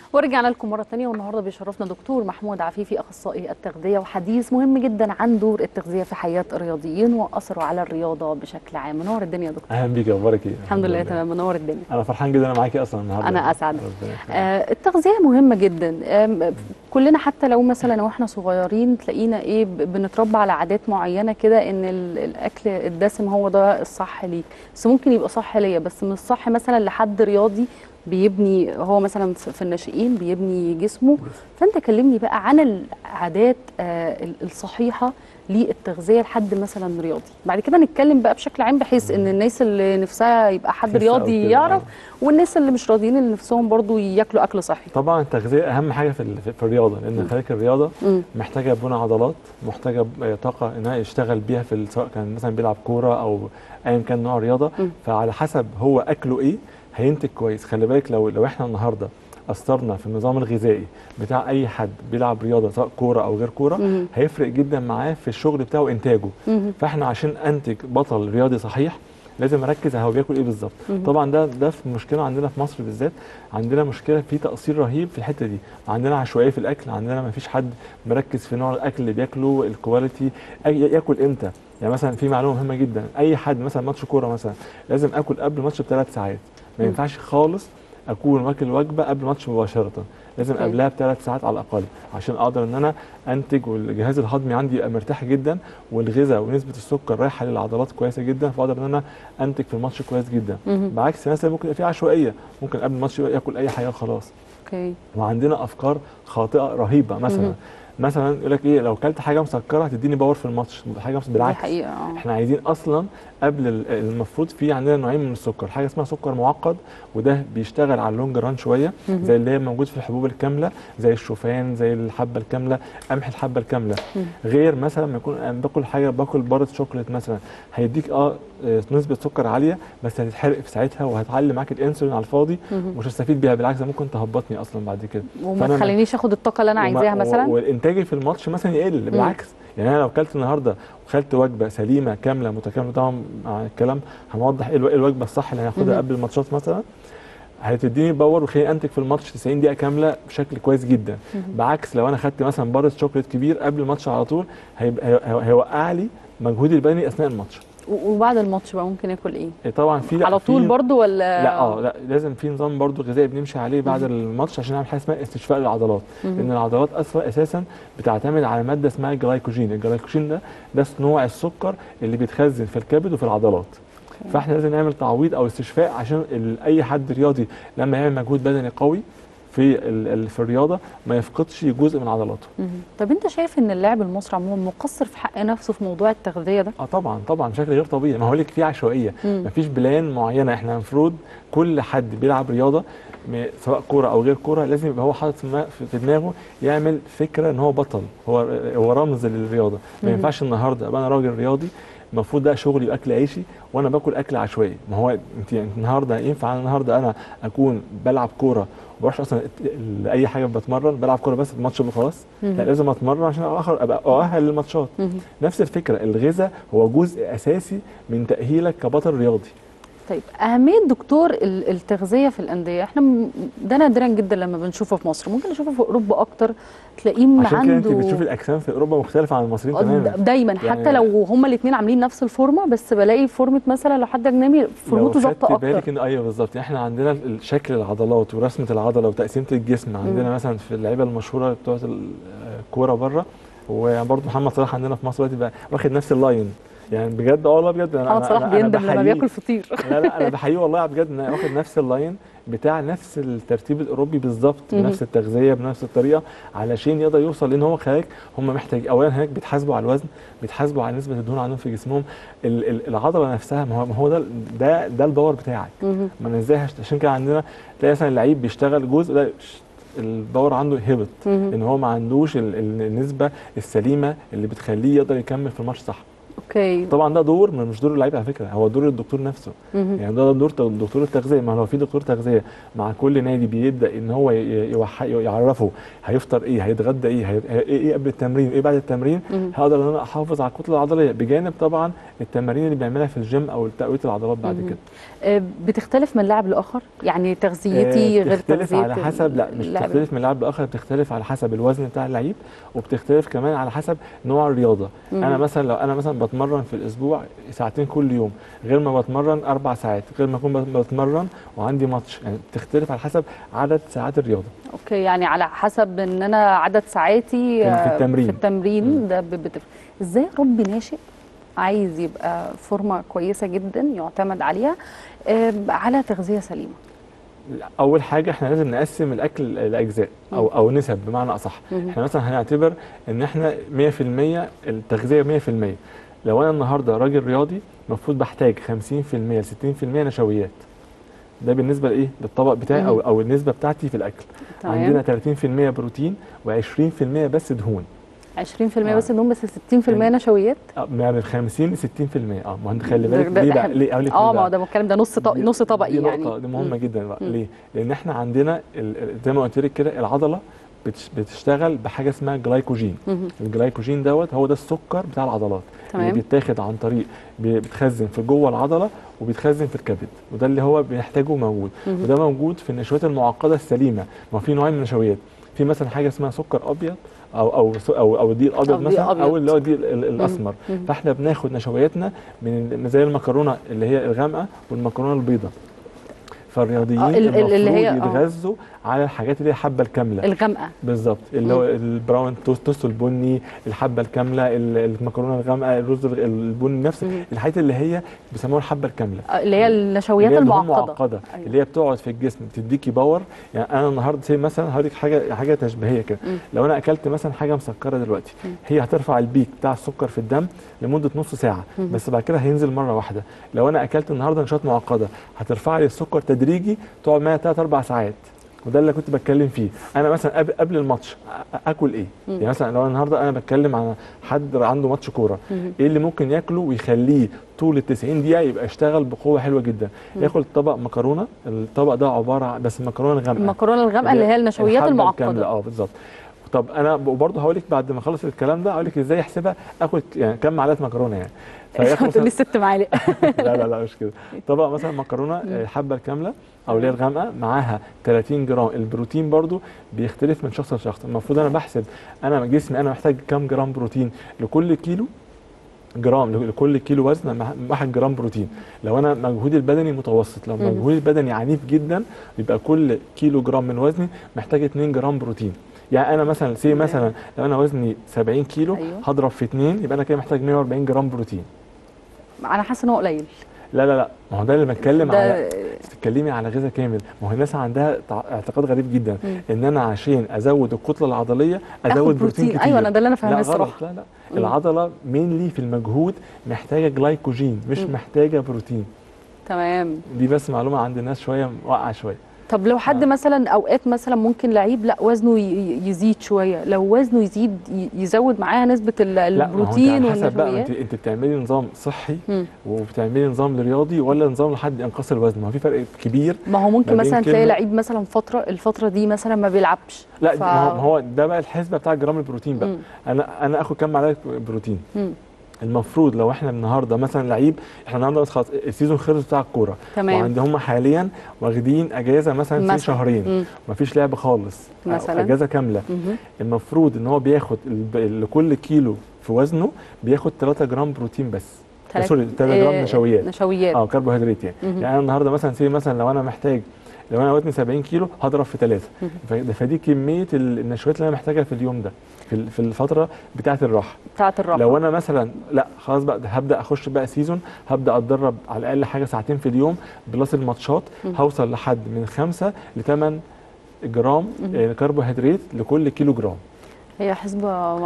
ورجعنا لكم مرة تانية، والنهارده بيشرفنا دكتور محمود عفيفي أخصائي التغذية، وحديث مهم جدا عن دور التغذية في حياة الرياضيين وأثره على الرياضة بشكل عام. منور الدنيا يا دكتور. اهلا بيك، اخبارك ايه؟ الحمد لله تمام، منور الدنيا. انا فرحان جدا انا معاكي اصلا النهارده. أنا أسعد. التغذية مهمة جدا. كلنا حتى لو مثلا واحنا صغيرين تلاقينا ايه بنتربى على عادات معينة كده، ان الأكل الدسم هو ده الصح ليك، بس ممكن يبقى صح ليا بس مش صح مثلا لحد رياضي بيبني هو مثلا في الناشئين بيبني جسمه. فانت كلمني بقى عن العادات الصحيحه للتغذيه لحد مثلا رياضي، بعد كده نتكلم بقى بشكل عام بحيث ان الناس اللي نفسها يبقى حد رياضي يعرف، والناس اللي مش راضيين اللي نفسهم برضو ياكلوا اكل صحي. طبعا التغذيه اهم حاجه في الرياضه، لان خليك الرياضه محتاجه بناء عضلات، محتاجه طاقه انها يشتغل بيها في سواء كان مثلا بيلعب كوره او ايا كان نوع رياضه. فعلى حسب هو اكله ايه هينتج كويس. خلي بالك لو احنا النهارده اثرنا في النظام الغذائي بتاع اي حد بيلعب رياضه سواء كوره او غير كوره هيفرق جدا معاه في الشغل بتاعه وانتاجه. فاحنا عشان انتج بطل رياضي صحيح لازم اركز على هو بياكل ايه بالظبط. طبعا ده في مشكله عندنا في مصر بالذات، عندنا مشكله في تقصير رهيب في الحته دي، عندنا عشوائيه في الاكل، عندنا ما فيش حد مركز في نوع الاكل اللي بياكله، الكواليتي، ياكل امتى. يعني مثلا في معلومه مهمه جدا، اي حد مثلا ماتش كوره مثلا لازم اكل قبل الماتش ب3 ساعات، ما ينفعش خالص اكون واكل وجبه قبل الماتش مباشره، لازم قبلها ب3 ساعات على الاقل عشان اقدر ان انا انتج والجهاز الهضمي عندي يبقى مرتاح جدا، والغذاء ونسبه السكر رايحه للعضلات كويسه جدا، فاقدر ان انا انتج في الماتش كويس جدا. بعكس مثلا ممكن يبقى في عشوائيه، ممكن قبل الماتش ياكل اي حاجه وخلاص. وعندنا افكار خاطئه رهيبه، مثلا يقول لك ايه، لو اكلت حاجه مسكره هتديني باور في الماتش، حاجه بالعكس. احنا عايزين اصلا قبل المفروض في عندنا نوعين من السكر، حاجه اسمها سكر معقد وده بيشتغل على اللونج ران شويه، زي اللي هي موجود في الحبوب الكامله زي الشوفان زي الحبه الكامله، قمح الحبه الكامله. غير مثلا ما يكون انا باكل بارة شوكليت مثلا هيديك نسبه سكر عاليه بس هتتحرق في ساعتها وهتعلي معاك الانسولين على الفاضي ومش هستفيد بيها، بالعكس ممكن تهبطني اصلا بعد كده وما تخلينيش اخد الطاقه اللي انا عايزاها مثلا، والانتاجي في الماتش مثلا يقل. بالعكس يعني انا لو اكلت النهارده وخدت وجبه سليمه كامله متكامله، طبعا مع الكلام هنوضح ايه الوجبه الصح اللي هناخدها قبل الماتشات مثلا، هتديني باور وخليني انتج في الماتش 90 دقيقه كامله بشكل كويس جدا. بعكس لو انا خدت مثلا بارة شوكليت كبير قبل الماتش على طول هيوقع لي مجهودي البدني اثناء الماتش. وبعد الماتش بقى ممكن ياكل ايه؟ طبعا في على طول برضو ولا لا لازم في نظام برضو غذائي بنمشي عليه بعد الماتش عشان نعمل حاجه اسمها استشفاء للعضلات، لان العضلات اساسا بتعتمد على ماده اسمها الجلايكوجين. الجلايكوجين ده نوع السكر اللي بيتخزن في الكبد وفي العضلات. فاحنا لازم نعمل تعويض او استشفاء عشان اي حد رياضي لما يعمل مجهود بدني قوي في الرياضه ما يفقدش جزء من عضلاته. طب انت شايف ان اللاعب المصري عموما مقصر في حق نفسه في موضوع التغذيه ده؟ طبعا بشكل غير طبيعي. ما هو لك في عشوائيه، مفيش بلان معينه. احنا المفروض كل حد بيلعب رياضه سواء كوره او غير كوره لازم يبقى هو حاطط في دماغه يعمل فكره ان هو بطل، هو رمز للرياضه. ما ينفعش النهارده ابقى انا راجل رياضي المفروض ده شغلي واكل عيشي وانا باكل اكل عشوائي. ما هو انت النهارده ينفع النهارده انا اكون بلعب كوره وبروحش اصلا لاي حاجه بتمرن، بلعب كوره بس في ماتش وخلاص؟ لا، لازم اتمرن عشان ابقى اؤهل للماتشات. نفس الفكره، الغذاء هو جزء اساسي من تاهيلك كبطل رياضي. طيب اهميه دكتور التغذيه في الانديه، احنا ده نادرا جدا لما بنشوفه في مصر، ممكن نشوفه في اوروبا اكتر، تلاقيه عنده عشان كده انت بتشوفي الاجسام في اوروبا مختلفه عن المصريين تماما دايما يعني حتى لو هما الاثنين عاملين نفس الفورمه، بس بلاقي فورمه مثلا لو حد اجنبي فورمته ظابطه اكتر. بالك ان ايوه بالظبط، احنا عندنا شكل العضلات ورسمه العضله وتقسيمه الجسم عندنا مثلا في اللعيبه المشهوره بتوع الكوره بره، وبرده محمد صلاح عندنا في مصر دلوقتي بقى واخد نفس اللاين. يعني بجد والله بجد محمد صلاح بيندم لما بياكل فطير. لا انا بحييه والله بجد ان انا واخد نفس اللاين بتاع نفس الترتيب الاوروبي بالظبط، بنفس التغذيه بنفس الطريقه علشان يقدر يوصل. لان هو خلاك هم محتاج اولا هناك بيتحاسبوا على الوزن، بيتحاسبوا على نسبه الدهون عندهم في جسمهم، العضله نفسها. ما هو ده الباور بتاعك. ما انا ازاي عشان كده عندنا تلاقي مثلا اللعيب بيشتغل جزء ده الباور عنده هبط، ان هو ما عندوش النسبه السليمه اللي بتخليه يقدر يكمل في الماتش صح. اوكي. طبعا ده دور مش دور اللعيب على فكره، هو دور الدكتور نفسه. يعني ده دور دكتور التغذيه. ما لو في دكتور تغذيه مع كل نادي بيبدا ان هو يعرفه هيفطر ايه، هيتغدى ايه، ايه قبل التمرين وايه بعد التمرين، هقدر ان انا احافظ على الكتله العضليه بجانب طبعا التمارين اللي بيعملها في الجيم او تقويه العضلات بعد كده. بتختلف من لاعب لاخر؟ يعني تغذيتي غير بتختلف تغذيه على حسب، لا مش بتختلف من لاعب لاخر، بتختلف على حسب الوزن بتاع اللعيب، وبتختلف كمان على حسب نوع الرياضه. انا مثلا لو انا مثلا بتمرن في الاسبوع ساعتين كل يوم، غير ما بتمرن 4 ساعات، غير ما اكون بتمرن وعندي ماتش، يعني بتختلف على حسب عدد ساعات الرياضه. اوكي، يعني على حسب ان انا عدد ساعاتي في التمرين ده ازاي اربي ناشئ عايز يبقى فورمه كويسه جدا يعتمد عليها على تغذيه سليمه؟ اول حاجه احنا لازم نقسم الاكل لاجزاء او نسب بمعنى اصح. احنا مثلا هنعتبر ان احنا 100% التغذيه 100%. لو انا النهارده راجل رياضي المفروض بحتاج 50% ل 60% نشويات. ده بالنسبه لايه؟ للطبق بتاعي او النسبه بتاعتي في الاكل. عندنا 30% بروتين و20% بس دهون. 20% بس دهون، بس 60% نشويات. من 50 ل 60%. ما انت خلي بالك ليه بقى؟ ليه اقول لك ما هو ده الكلام ده نص طبقي دي يعني. نقطه دي مهمه جدا بقى. ليه؟ لان احنا عندنا زي ما قلت لك كده العضله بتشتغل بحاجه اسمها جلايكوجين. الجلايكوجين دوت هو ده السكر بتاع العضلات. تمام. اللي بيتاخد عن طريق بيتخزن في جوه العضله وبيتخزن في الكبد، وده اللي هو بنحتاجه موجود. وده موجود في النشويات المعقده السليمه. ما في نوعين من النشويات، في مثلا حاجه اسمها سكر ابيض او الدقيق الابيض مثلا، او اللي هو الدقيق الاسمر. فاحنا بناخد نشوياتنا من زي المكرونه اللي هي الغامقه والمكرونه البيضاء. فالرياضيين المفروض يتغذوا على الحاجات اللي هي الحبه الكامله الغامقه بالظبط، اللي هو البراون توست البني، الحبه الكامله، المكرونه الغامقه، الرز البني، نفس الحاجات اللي هي بيسموها الحبه الكامله، اللي هي النشويات المعقده. أيوة. اللي هي بتقعد في الجسم بتديكي باور. يعني انا النهارده مثلا هوريك حاجه تشبيهيه كده. لو انا اكلت مثلا حاجه مسكره دلوقتي، هي هترفع البيك بتاع السكر في الدم لمده نص ساعه، بس بعد كده هينزل مره واحده. لو انا اكلت النهارده نشويات معقده هترفع لي السكر تدريجي، تقعد معايا 3-4 ساعات. وده اللي كنت بتكلم فيه. انا مثلا قبل الماتش اكل ايه؟ يعني مثلا لو النهارده انا بتكلم عن حد عنده ماتش كوره، ايه اللي ممكن ياكله ويخليه طول ال 90 دقيقه يبقى يشتغل بقوه حلوه جدا؟ ياكل طبق مكرونه. الطبق ده عباره عن بس المكرونه الغامقه. المكرونه الغامقه اللي هي النشويات المعقده. بالظبط. طب انا برضه هقول لك بعد ما اخلص الكلام ده هقول لك ازاي احسبها، اكل يعني كم معلقه مكرونه يعني. تقول لي 6 معالق. لا مش كده. طبق مثلا مكرونه الحبه الكامله او اللي هي الغامقه معاها 30 جرام. البروتين برضو بيختلف من شخص لشخص. المفروض انا بحسب انا جسمي انا محتاج كام جرام بروتين لكل كيلو جرام، لكل كيلو وزن 1 جرام بروتين. لو انا مجهودي البدني متوسط، لو مجهودي البدني عنيف جدا يبقى كل كيلو جرام من وزني محتاج 2 جرام بروتين. يعني انا مثلا مثلا لو انا وزني 70 كيلو هضرب في 2 يبقى انا كده محتاج 140 جرام بروتين. انا حاسه ان هو قليل. لا ما هو ده اللي بتكلم على، بتتكلمي على غذاء كامل. ما هو الناس عندها اعتقاد غريب جدا ان انا عشان ازود الكتله العضليه ازود بروتين كتير. ايوه انا ده اللي انا فاهماه الصراحه. لا العضله مينلي في المجهود محتاجه جلايكوجين مش محتاجه بروتين. تمام. دي بس معلومه عند الناس شويه واقعه شويه. طب لو حد مثلا اوقات مثلا ممكن لعيب لا وزنه يزيد شويه، لو وزنه يزيد يزود معاها نسبه البروتين والنشويات؟ انت بتعملي نظام صحي وبتعملي نظام رياضي ولا نظام لحد انقاص الوزن؟ ما هو في فرق كبير. ما هو ممكن مثلا تلاقي لعيب مثلا الفتره دي مثلا ما بيلعبش. لا ما هو ده بقى الحسبه بتاع جرام البروتين بقى. انا اخد كام معلقه بروتين؟ المفروض لو احنا النهارده مثلا لعيب، احنا النهارده خلاص السيزون خلص بتاع الكوره، وعند هم حاليا واخدين اجازه مثلا في شهرين مفيش لعب خالص مثلا اجازه كامله. المفروض ان هو بياخد لكل كيلو في وزنه بياخد 3 جرام بروتين بس. سوري 3 جرام نشويات كربوهيدرات يعني. يعني انا النهارده مثلا لو انا وزني 70 كيلو هضرب في 3. فدي كميه النشويات اللي انا محتاجها في اليوم ده في الفتره بتاعه الراحه. لو انا مثلا لا خلاص بقى هبدا اخش بقى سيزون، هبدا اتدرب على الاقل حاجه ساعتين في اليوم بلس الماتشات، هوصل لحد من 5 ل 8 جرام كربوهيدرات لكل كيلو جرام. هي حسبه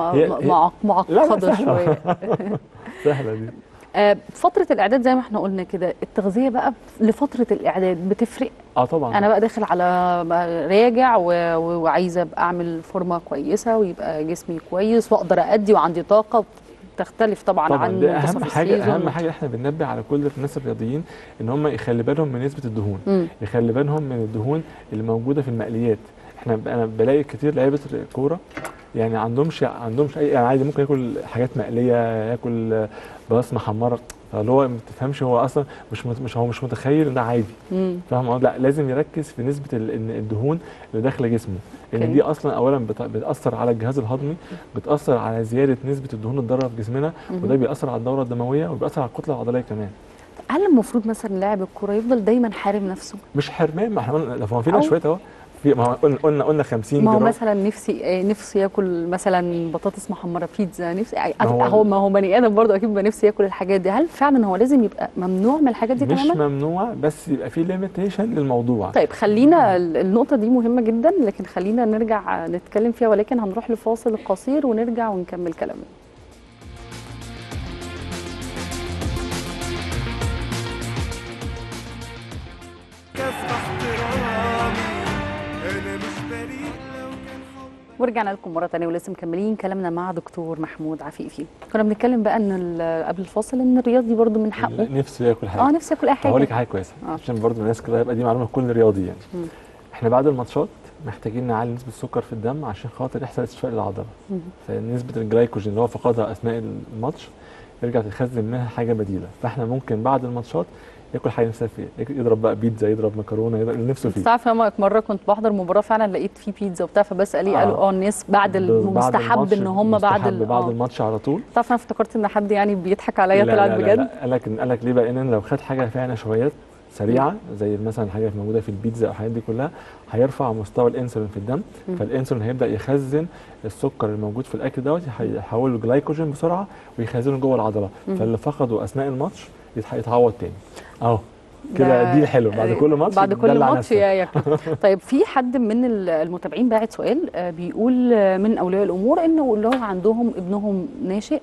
معقده شويه. سهله دي. فترة الإعداد زي ما احنا قلنا كده، التغذية بقى لفترة الإعداد بتفرق؟ طبعا. أنا بقى داخل على راجع وعايزة أبقى أعمل فورمة كويسة ويبقى جسمي كويس وأقدر أدي وعندي طاقة. تختلف طبعا عن ده منتصف اهم حاجه، السيزون. اهم حاجه احنا بننبه على كل الناس الرياضيين ان هم يخلي بالهم من نسبه الدهون، يخلي بالهم من الدهون اللي موجوده في المقليات. انا بلاقي كتير لعيبه كوره يعني عندهمش اي يعني عادي ممكن ياكل حاجات مقليه، ياكل بطاطس محمره، فاللي هو ما تفهمش هو اصلا مش متخيل ان ده عادي. فاهم؟ لا لازم يركز في نسبه الدهون اللي داخله جسمه، لان دي اصلا اولا بتاثر على الجهاز الهضمي، بتاثر على زياده نسبه الدهون الضاره في جسمنا، وده بيأثر على الدوره الدمويه وبيأثر على الكتله العضليه كمان. هل المفروض مثلا لاعب الكوره يفضل دايما حارم نفسه؟ مش حرمان، ما احنا قلنا لو فينا شويه اهو، ما هو قلنا 50 جرام. ما هو مثلا نفسي ياكل مثلا بطاطس محمره، بيتزا، نفسي ما هو بني ادم برضه اكيد بيبقى نفسه ياكل الحاجات دي. هل فعلا هو لازم يبقى ممنوع من الحاجات دي تماما؟ مش ممنوع، بس يبقى في ليميتيشن للموضوع. طيب خلينا النقطه دي مهمه جدا، لكن خلينا نرجع نتكلم فيها، ولكن هنروح لفاصل قصير ونرجع ونكمل كلامنا. ورجعنا لكم مره ثانيه ولسه مكملين كلامنا مع دكتور محمود عفيفي. كنا بنتكلم بقى ان قبل الفاصل ان الرياضي برضو من حقه نفسه ياكل حاجه. نفسه ياكل اي حاجه. هقول لك حاجه كويسه عشان برضو الناس كده يبقى دي معلومه لكل رياضي يعني. احنا بعد الماتشات محتاجين نعلي نسبه السكر في الدم عشان خاطر يحصل استشفاء للعضله. فنسبه الجلايكوجين اللي هو فقدها اثناء الماتش يرجع تخزن منها حاجه بديله، فاحنا ممكن بعد الماتشات ياكل حاجه نفسها فيها، يضرب بقى بيتزا، يضرب مكرونه، يضرب اللي نفسه فيه. انت عارف انا مره كنت بحضر مباراه فعلا لقيت في بيتزا وبتاع، فبسال ايه قالوا الناس بعد المستحب ان هم بعد الماتش على طول. تعرف انا افتكرت ان حد يعني بيضحك عليا، طلعت بجد. قال لك ليه بقى؟ ان لو خد حاجه فيها نشويات سريعه زي مثلا الحاجه موجوده في البيتزا او الحاجات دي كلها، هيرفع مستوى الانسولين في الدم، فالانسولين هيبدا يخزن السكر الموجود في الاكل دوت، هيحوله جلايكوجين بسرعه ويخزنه جوه العضله، فاللي فقده اثناء الماتش يتعوض تاني اهو كده. دي حلو بعد كل ماتش، بعد كل ماتش ياكل. طيب في حد من المتابعين باعت سؤال بيقول من اولياء الامور انه اللي هو عندهم ابنهم ناشئ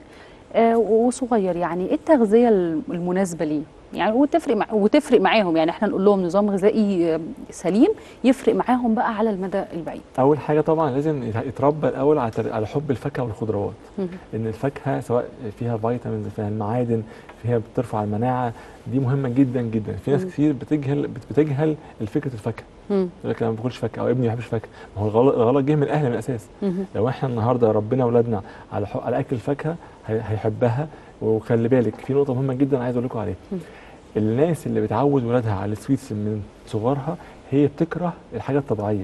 وصغير، يعني ايه التغذيه المناسبه ليه؟ يعني وتفرق معاهم، يعني احنا نقول لهم نظام غذائي سليم يفرق معاهم بقى على المدى البعيد. اول حاجه طبعا لازم يتربى الاول على حب الفاكهه والخضروات، ان الفاكهه سواء فيها فيتامينز، فيها المعادن، فيها بترفع المناعه، دي مهمه جدا جدا. في ناس كتير بتجهل الفكره الفاكهه، يقول لك انا ما باكلش فاكهه او ابني ما بيحبش فاكهه. ما هو الغلط جه من الاهل من الاساس. لو احنا النهارده ربنا اولادنا على اكل الفاكهه هيحبها. وخلي بالك في نقطه مهمه جدا عايز اقول لكم عليها، الناس اللي بتعود ولادها على السويتس من صغرها هي بتكره الحاجه الطبيعيه.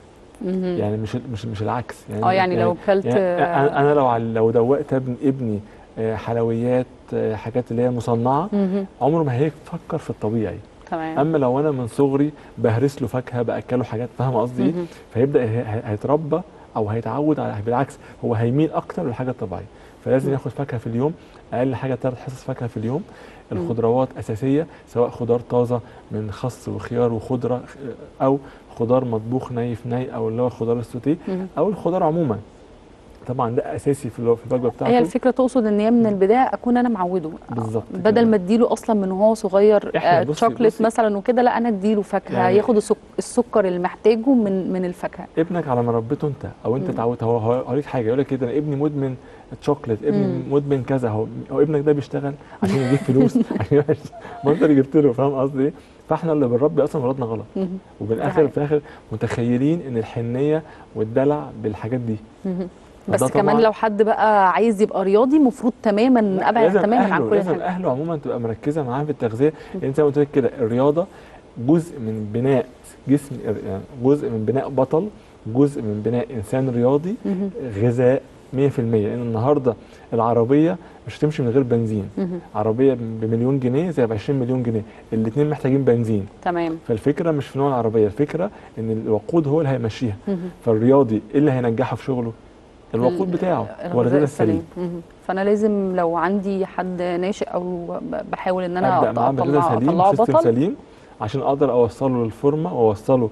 يعني مش العكس. يعني لو كلت انا لو دوقت ابني حلويات، حاجات اللي هي مصنعه، عمره ما هيفكر في الطبيعي. تمام. اما لو انا من صغري بهرس له فاكهه، باكله حاجات، فاهمه قصدي ايه؟ فيبدا هيتربى او هيتعود على، بالعكس هو هيميل اكتر للحاجه الطبيعيه. فلازم ياخد فاكهه في اليوم، اقل حاجه 3 حصص فاكهه في اليوم. الخضروات اساسيه، سواء خضار طازه من خس وخيار وخضره، او خضار مطبوخ ني في ني، او اللي هو الخضار السوتيه، او الخضار عموما. طبعا ده اساسي في الوجبه بتاعته. هي الفكره تقصد ان هي من البدايه اكون انا معوده بالظبط، بدل ما اديله اصلا من وهو صغير شوكليت مثلا وكده، لا انا اديله فاكهه يعني ياخد السكر اللي محتاجه من الفاكهه. ابنك على ما ربيته انت او انت اتعودت، هو هوريك حاجه يقول لك كده انا ابني مدمن شوكليت، ابني مدمن كذا. هو ابنك ده بيشتغل عشان يجيب فلوس ما انت اللي جبت له، فاهم قصدي ايه؟ فاحنا اللي بنربي اصلا ولادنا غلط، وبالاخر في الاخر متخيلين ان الحنيه والدلع بالحاجات دي. بس كمان لو حد بقى عايز يبقى رياضي المفروض تماما ابعد تماما عن كل لازم اهله عموما تبقى مركزه معاه في التغذيه. انت زي ما قلت لك كده، الرياضه جزء من بناء جسم، يعني جزء من بناء بطل، جزء من بناء انسان رياضي. غذاء 100%، لان النهارده العربيه مش هتمشي من غير بنزين. عربيه بمليون جنيه زي ب 20 مليون جنيه، الاثنين محتاجين بنزين. تمام. فالفكره مش في نوع العربيه، الفكره ان الوقود هو اللي هيمشيها. فالرياضي ايه اللي هينجحه في شغله؟ الوقود بتاعه والغذاء السليم. فانا لازم لو عندي حد ناشئ او بحاول ان انا اطلعه بطل سليم عشان اقدر اوصله للفورمه واوصله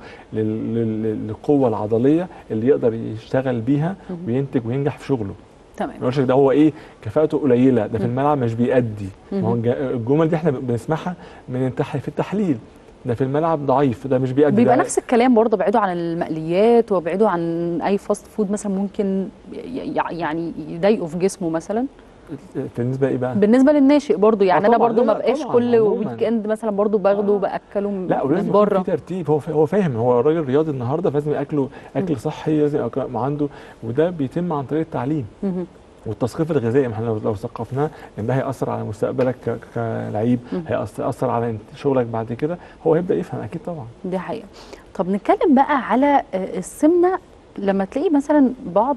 للقوه العضليه اللي يقدر يشتغل بيها وينتج وينجح في شغله. تمام. ما ده هو ايه كفاءته قليله، ده في الملعب مش بيأدي. ما هو الجمل دي احنا بنسمعها في التحليل، ده في الملعب ضعيف، ده مش بيأدي. بيبقى نفس الكلام برضه، بعيدوا عن المقليات وبعيدوا عن اي فاست فود مثلا ممكن يعني يضايقوا في جسمه مثلا. بالنسبه ايه بقى؟ بالنسبه للناشئ برضو يعني انا طبعاً، برضو ما لا، بقاش طبعاً، كل عموماً. ويك اند مثلا برضو باخده وباكله لا، ولازم من يكون بره. في ترتيب. هو فاهم، هو الراجل رياضي النهارده فلازم اكله اكل صحي، لازم يبقى عنده، وده بيتم عن طريق التعليم مهم. والتثقيف الغذائي. ما احنا لو ثقفناه ان ده هيأثر على مستقبلك كلعيب، هيأثر على شغلك بعد كده، هو هيبدأ يفهم اكيد طبعا. دي حقيقة. طب نتكلم بقى على السمنة. لما تلاقي مثلا بعض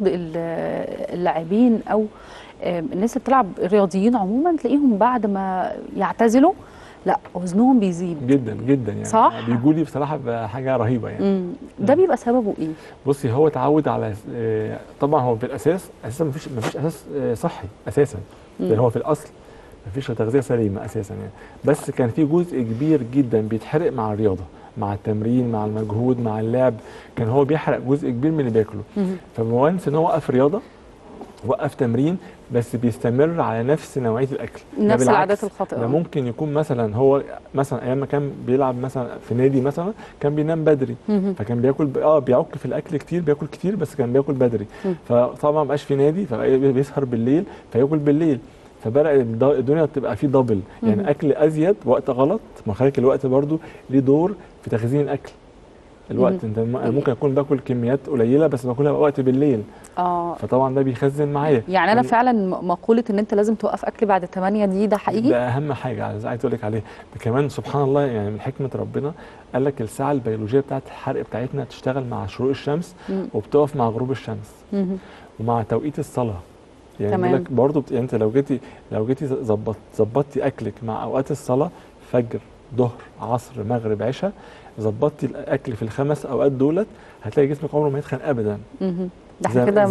اللاعبين او الناس اللي بتلعب الرياضيين عموما تلاقيهم بعد ما يعتزلوا لا وزنهم بيزيد جدا جدا يعني. صح؟ بيجوا لي بصراحه بحاجه رهيبه يعني. ده بيبقى سببه ايه؟ بصي، هو اتعود على طبعا هو في الاساس اساسا مفيش اساس صحي اساسا، لان هو في الاصل مفيش تغذيه سليمه اساسا يعني. بس كان في جزء كبير جدا بيتحرق مع الرياضه، مع التمرين، مع المجهود، مع اللعب. كان هو بيحرق جزء كبير من اللي بياكله. فوانس ان هو وقف رياضه، وقف تمرين، بس بيستمر على نفس نوعيه الاكل، نفس العادات الخاطئه. ده ممكن يكون مثلا هو مثلا ايام ما كان بيلعب مثلا في نادي مثلا كان بينام بدري، فكان بياكل بيعك في الاكل كتير، بياكل كتير بس كان بياكل بدري. فطبعا ما بقاش في نادي، فبيسهر بالليل فياكل بالليل، فبدأ الدنيا تبقى فيه دبل يعني، اكل ازيد وقت غلط. ما خليك الوقت برضو ليه دور في تخزين الاكل. الوقت انت ممكن اكون باكل كميات قليله بس باكلها وقت بالليل، فطبعا ده بيخزن معايا. يعني انا فعلا مقوله ان انت لازم توقف اكل بعد 8 ده حقيقي؟ ده اهم حاجه عايز اقول لك عليه. ده كمان سبحان الله يعني من حكمه ربنا، قال لك الساعه البيولوجيه بتاعه الحرق بتاعتنا تشتغل مع شروق الشمس وبتقف مع غروب الشمس ومع توقيت الصلاه. يعني بيقول لك برضه يعني انت لو جيتي ظبطتي اكلك مع اوقات الصلاه، فجر، ظهر، عصر، مغرب، عشاء، ظبطتي الاكل في الخمس اوقات دولت، هتلاقي جسمك عمره ما يتخن ابدا. ده احنا كده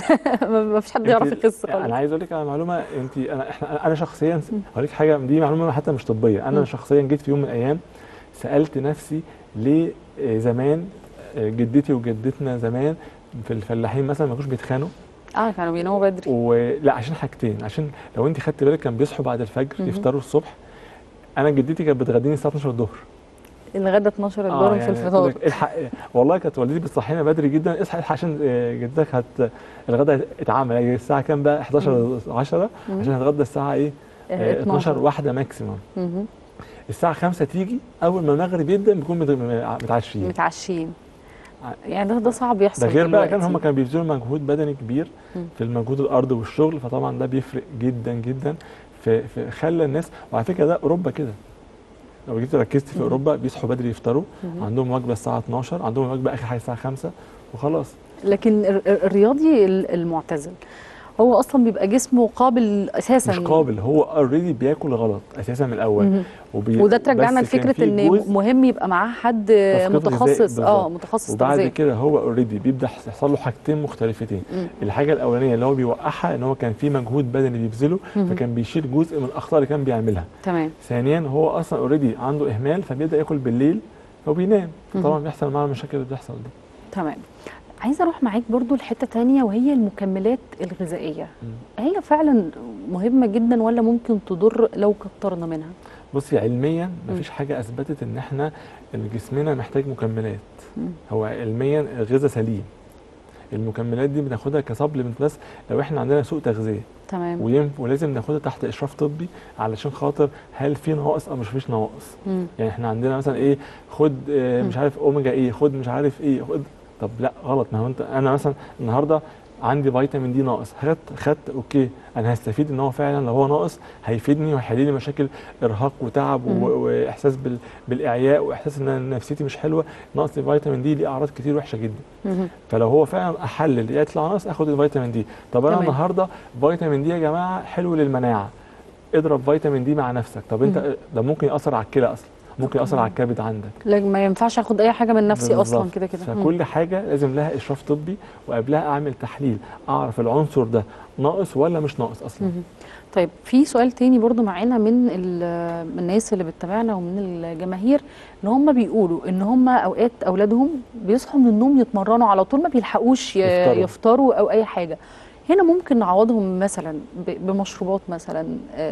ما فيش حد يعرف يخس خالص. انا عايز اقول لك على معلومه، انا شخصيا هقول لك حاجه، دي معلومه حتى مش طبيه. انا شخصيا جيت في يوم من الايام سالت نفسي ليه زمان جدتي وجدتنا زمان في الفلاحين مثلا ما كانوش بيتخانوا. كانوا بيناموا بدري. ولا عشان حاجتين، عشان لو انت خدت بالك كان بيصحوا بعد الفجر يفطروا الصبح. انا جدتي كانت بتغديني الساعه 12 الظهر، الغدا 12 الظهر يعني في الفطار. الحق والله كانت والدتي بتصحينا بدري جدا، اصحى عشان جدتك الغدا اتعمل. يعني الساعه كام بقى؟ 11 10 عشان هتغدى الساعه ايه؟ 12 واحده ماكسيموم. الساعه 5 تيجي، اول ما المغرب يبدا بنكون متعشيين. يعني ده صعب يحصل. ده غير بقى هم كانوا بيبذلوا مجهود بدني كبير في المجهود الارض والشغل، فطبعا ده بيفرق جدا جدا في خلى الناس. وعلى فكره ده اوروبا كده، لو جيت ركزت في اوروبا بيصحوا بدري يفطروا، عندهم وجبه الساعه 12، عندهم وجبه اخر حاجه الساعه 5 وخلاص. لكن الرياضي المعتزل هو اصلا بيبقى جسمه قابل اساسا؟ مش قابل، هو اوريدي بياكل غلط اساسا من الاول. وده ترجعنا لفكره ان مهم يبقى معاه حد متخصص متخصص وبعد تغذيه. كده هو اوريدي بيبدا يحصل له حاجتين مختلفتين. الحاجه الاولانيه اللي هو بيوقعها ان هو كان في مجهود بدني بيبذله، فكان بيشيل جزء من الاخطاء اللي كان بيعملها. تمام. ثانيا هو اصلا اوريدي عنده اهمال، فبيبدا ياكل بالليل وبينام، طبعا بيحصل معاه المشاكل اللي بتحصل دي. تمام. عايزه اروح معاك برضو لحته ثانيه، وهي المكملات الغذائيه. هي فعلا مهمه جدا ولا ممكن تضر لو كترنا منها؟ بصي، علميا مفيش حاجه اثبتت ان احنا جسمنا محتاج مكملات. هو علميا الغذاء سليم، المكملات دي بناخدها كسبلمنت بس لو احنا عندنا سوء تغذيه. تمام. ولازم ناخدها تحت اشراف طبي علشان خاطر هل في نواقص او مش فيش نواقص. يعني احنا عندنا مثلا ايه، خد مش عارف اوميجا ايه، خد مش عارف ايه، خد. طب لا غلط، ما هو انا مثلا النهارده عندي فيتامين دي ناقص، خدت اوكي، انا هستفيد ان هو فعلا لو هو ناقص هيفيدني وهيحل لي مشاكل ارهاق وتعب واحساس بالاعياء واحساس ان انا نفسيتي مش حلوه. نقص الفيتامين دي ليه اعراض كتير وحشه جدا. فلو هو فعلا احلل يطلع ناقص اخد الفيتامين دي. طب انا النهارده فيتامين دي يا جماعه حلو للمناعه، اضرب فيتامين دي مع نفسك. طب انت ده ممكن ياثر على الكلى اصلا، ممكن ياثر على الكبد عندك. لكن ما ينفعش اخد اي حاجه من نفسي اصلا كده. فكل حاجه لازم لها اشراف طبي، وقبلها اعمل تحليل اعرف العنصر ده ناقص ولا مش ناقص اصلا. طيب في سؤال تاني برضو معانا من الناس اللي بتتابعنا ومن الجماهير، ان هم بيقولوا ان هم اوقات اولادهم بيصحوا من النوم يتمرنوا على طول، ما بيلحقوش يفطروا او اي حاجه. هنا ممكن نعوضهم مثلا بمشروبات مثلا،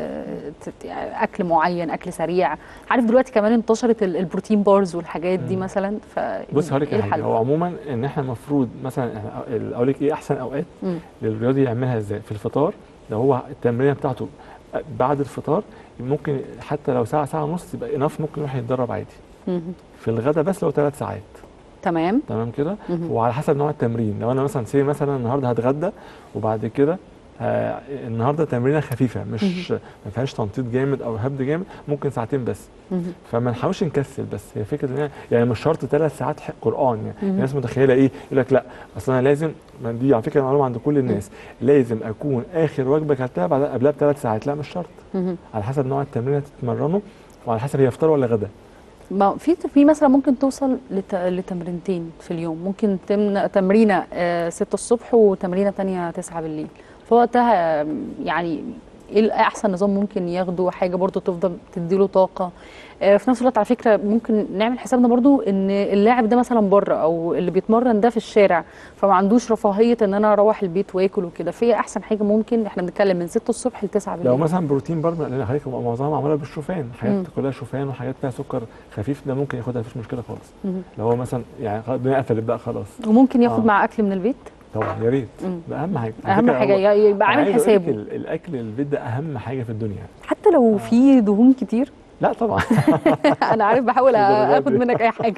اكل معين، اكل سريع. عارف دلوقتي كمان انتشرت البروتين بارز والحاجات دي مثلا. بص هقول لك حاجه، هو عموما ان احنا المفروض مثلا اقول لك ايه احسن اوقات للرياضي يعملها ازاي في الفطار. لو هو التمرينه بتاعته بعد الفطار ممكن حتى لو ساعه ساعه ونص يبقى اناف، ممكن يروح يتدرب عادي. في الغداء بس لو 3 ساعات. تمام كده. وعلى حسب نوع التمرين، لو انا مثلا مثلا النهارده هتغدى وبعد كده النهارده تمرينه خفيفه مش ما فيهاش تنطيط جامد او هبد جامد، ممكن ساعتين بس. فما نحاولش نكسل، بس هي فكره ان يعني مش شرط 3 ساعات قران. يعني الناس متخيله ايه، يقول لك لا اصل انا لازم، دي على فكره معلومه عند كل الناس، لازم اكون اخر وجبه اكلتها قبلها ب3 ساعات. لا مش شرط، على حسب نوع التمرين اللي تتمرنه وعلى حسب هي فطار ولا غدا. ما في مثلا ممكن توصل لتمرينتين في اليوم، ممكن تمرينه 6 الصبح وتمرينه ثانيه 9 بالليل، فوقتها يعني ايه احسن نظام ممكن ياخده، حاجه برضو تفضل تديله طاقه. في نفس الوقت على فكره ممكن نعمل حسابنا برضو ان اللاعب ده مثلا بره او اللي بيتمرن ده في الشارع، فما عندوش رفاهيه ان انا اروح البيت واكل وكده، فهي احسن حاجه ممكن احنا بنتكلم من 6 الصبح ل 9 بالليل. لو مثلا بروتين برضه، لان حضرتك معظمها معموله بالشوفان، حاجات كلها شوفان وحاجات فيها سكر خفيف، ده ممكن ياخدها مفيش مشكله خالص. لو هو مثلا يعني الدنيا قفلت بقى خلاص، وممكن ياخد مع اكل من البيت طبعا يا ريت. ده اهم حاجه، اهم حاجه يبقى عامل حسابه. الاكل البيت ده اهم حاجه في الدنيا، حتى لو في دهون كتير. لا طبعا انا عارف بحاول اخد منك اي حاجه.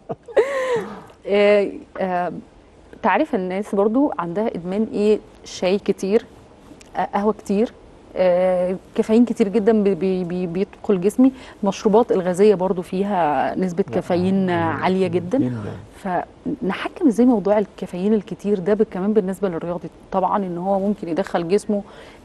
تعرف الناس برضو عندها ادمان ايه، شاي كتير، قهوه كتير، كافيين كتير جدا بيدخل جسمي. المشروبات الغازيه برضو فيها نسبه كافيين عاليه جدا. فنحكم ازاي موضوع الكافيين الكتير ده كمان بالنسبه للرياضي؟ طبعا ان هو ممكن يدخل جسمه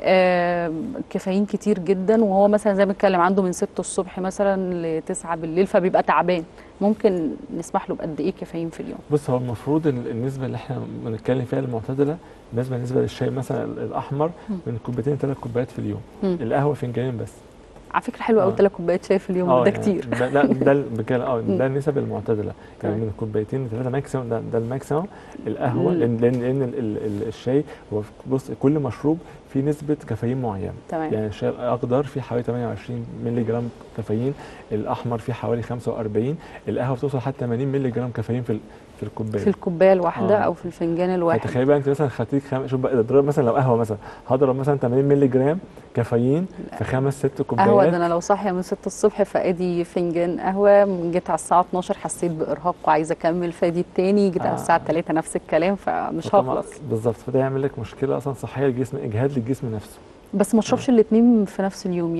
كافيين كتير جدا، وهو مثلا زي ما بنتكلم عنده من 6 الصبح مثلا ل 9 بالليل، فبيبقى تعبان. ممكن نسمح له بقد ايه كافيين في اليوم؟ بص، هو المفروض النسبه اللي احنا بنتكلم فيها المعتدله، بالنسبه للشاي مثلا الاحمر من كوبايتين 3 كوبايات في اليوم. القهوه فنجانين بس. على فكره حلوه قوي 3 كوبايات شاي في اليوم، ده يعني كتير. لا ده النسب المعتدله، يعني من كوبايتين ل3 ماكسيمم، ده الماكسيمم. القهوه لان الشاي هو بص، كل مشروب فيه نسبه كافيين معينه. تمام. يعني الشاي الاخضر فيه حوالي 28 مللي جرام كافيين، الاحمر فيه حوالي 45، القهوه بتوصل حتى 80 مللي جرام كافيين في الكوبايه، في الكوبايه الواحده او في الفنجان الواحد. تخيل بقى انت مثلا خدتيك شوف بقى اضرب مثلا، لو قهوه مثلا هضرب مثلا 80 مللي جرام كافيين في 5-6 كوبايات قهوه. ده انا لو صاحيه من 6 الصبح فادي فنجان قهوه، جيت على الساعه 12 حسيت بارهاق وعايزه اكمل، فادي التاني، جيت على الساعه 3 نفس الكلام، فمش هخلص. بالظبط، فده يعمل لك مشكله اصلا صحيه للجسم، اجهاد للجسم نفسه. بس ما اشربش الاثنين في نفس اليوم،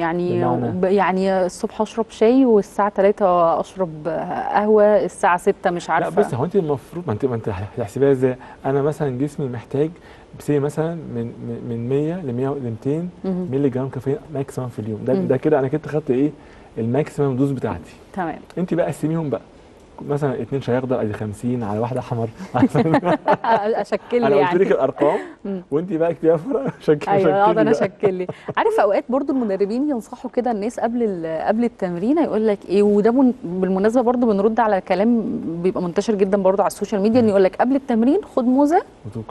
يعني الصبح اشرب شاي والساعه 3 اشرب قهوه، الساعه 6 مش عارفه. لا بص، هو انت المفروض ما انت هتحسبيها ازاي. انا مثلا جسمي محتاج مثلا من 100 ل 200 مللي جرام كافيين ماكسيمم في اليوم. ده كده انا كنت خدت ايه الماكسيمم دوز بتاعتي. تمام. انت بقى قسميهم بقى، مثلا 2 شاي اخضر ادي 50 على واحده احمر. اشكل لي انا يعني. قلت لك الارقام وانت بقى اكتبيها في ورقه. ايوه اقعد انا اشكل لي. عارف اوقات برضو المدربين ينصحوا كده الناس قبل التمرين، يقول لك ايه، وده بالمناسبه برضو بنرد على كلام بيبقى منتشر جدا برضو على السوشيال ميديا، ان يقول لك قبل التمرين خد موزه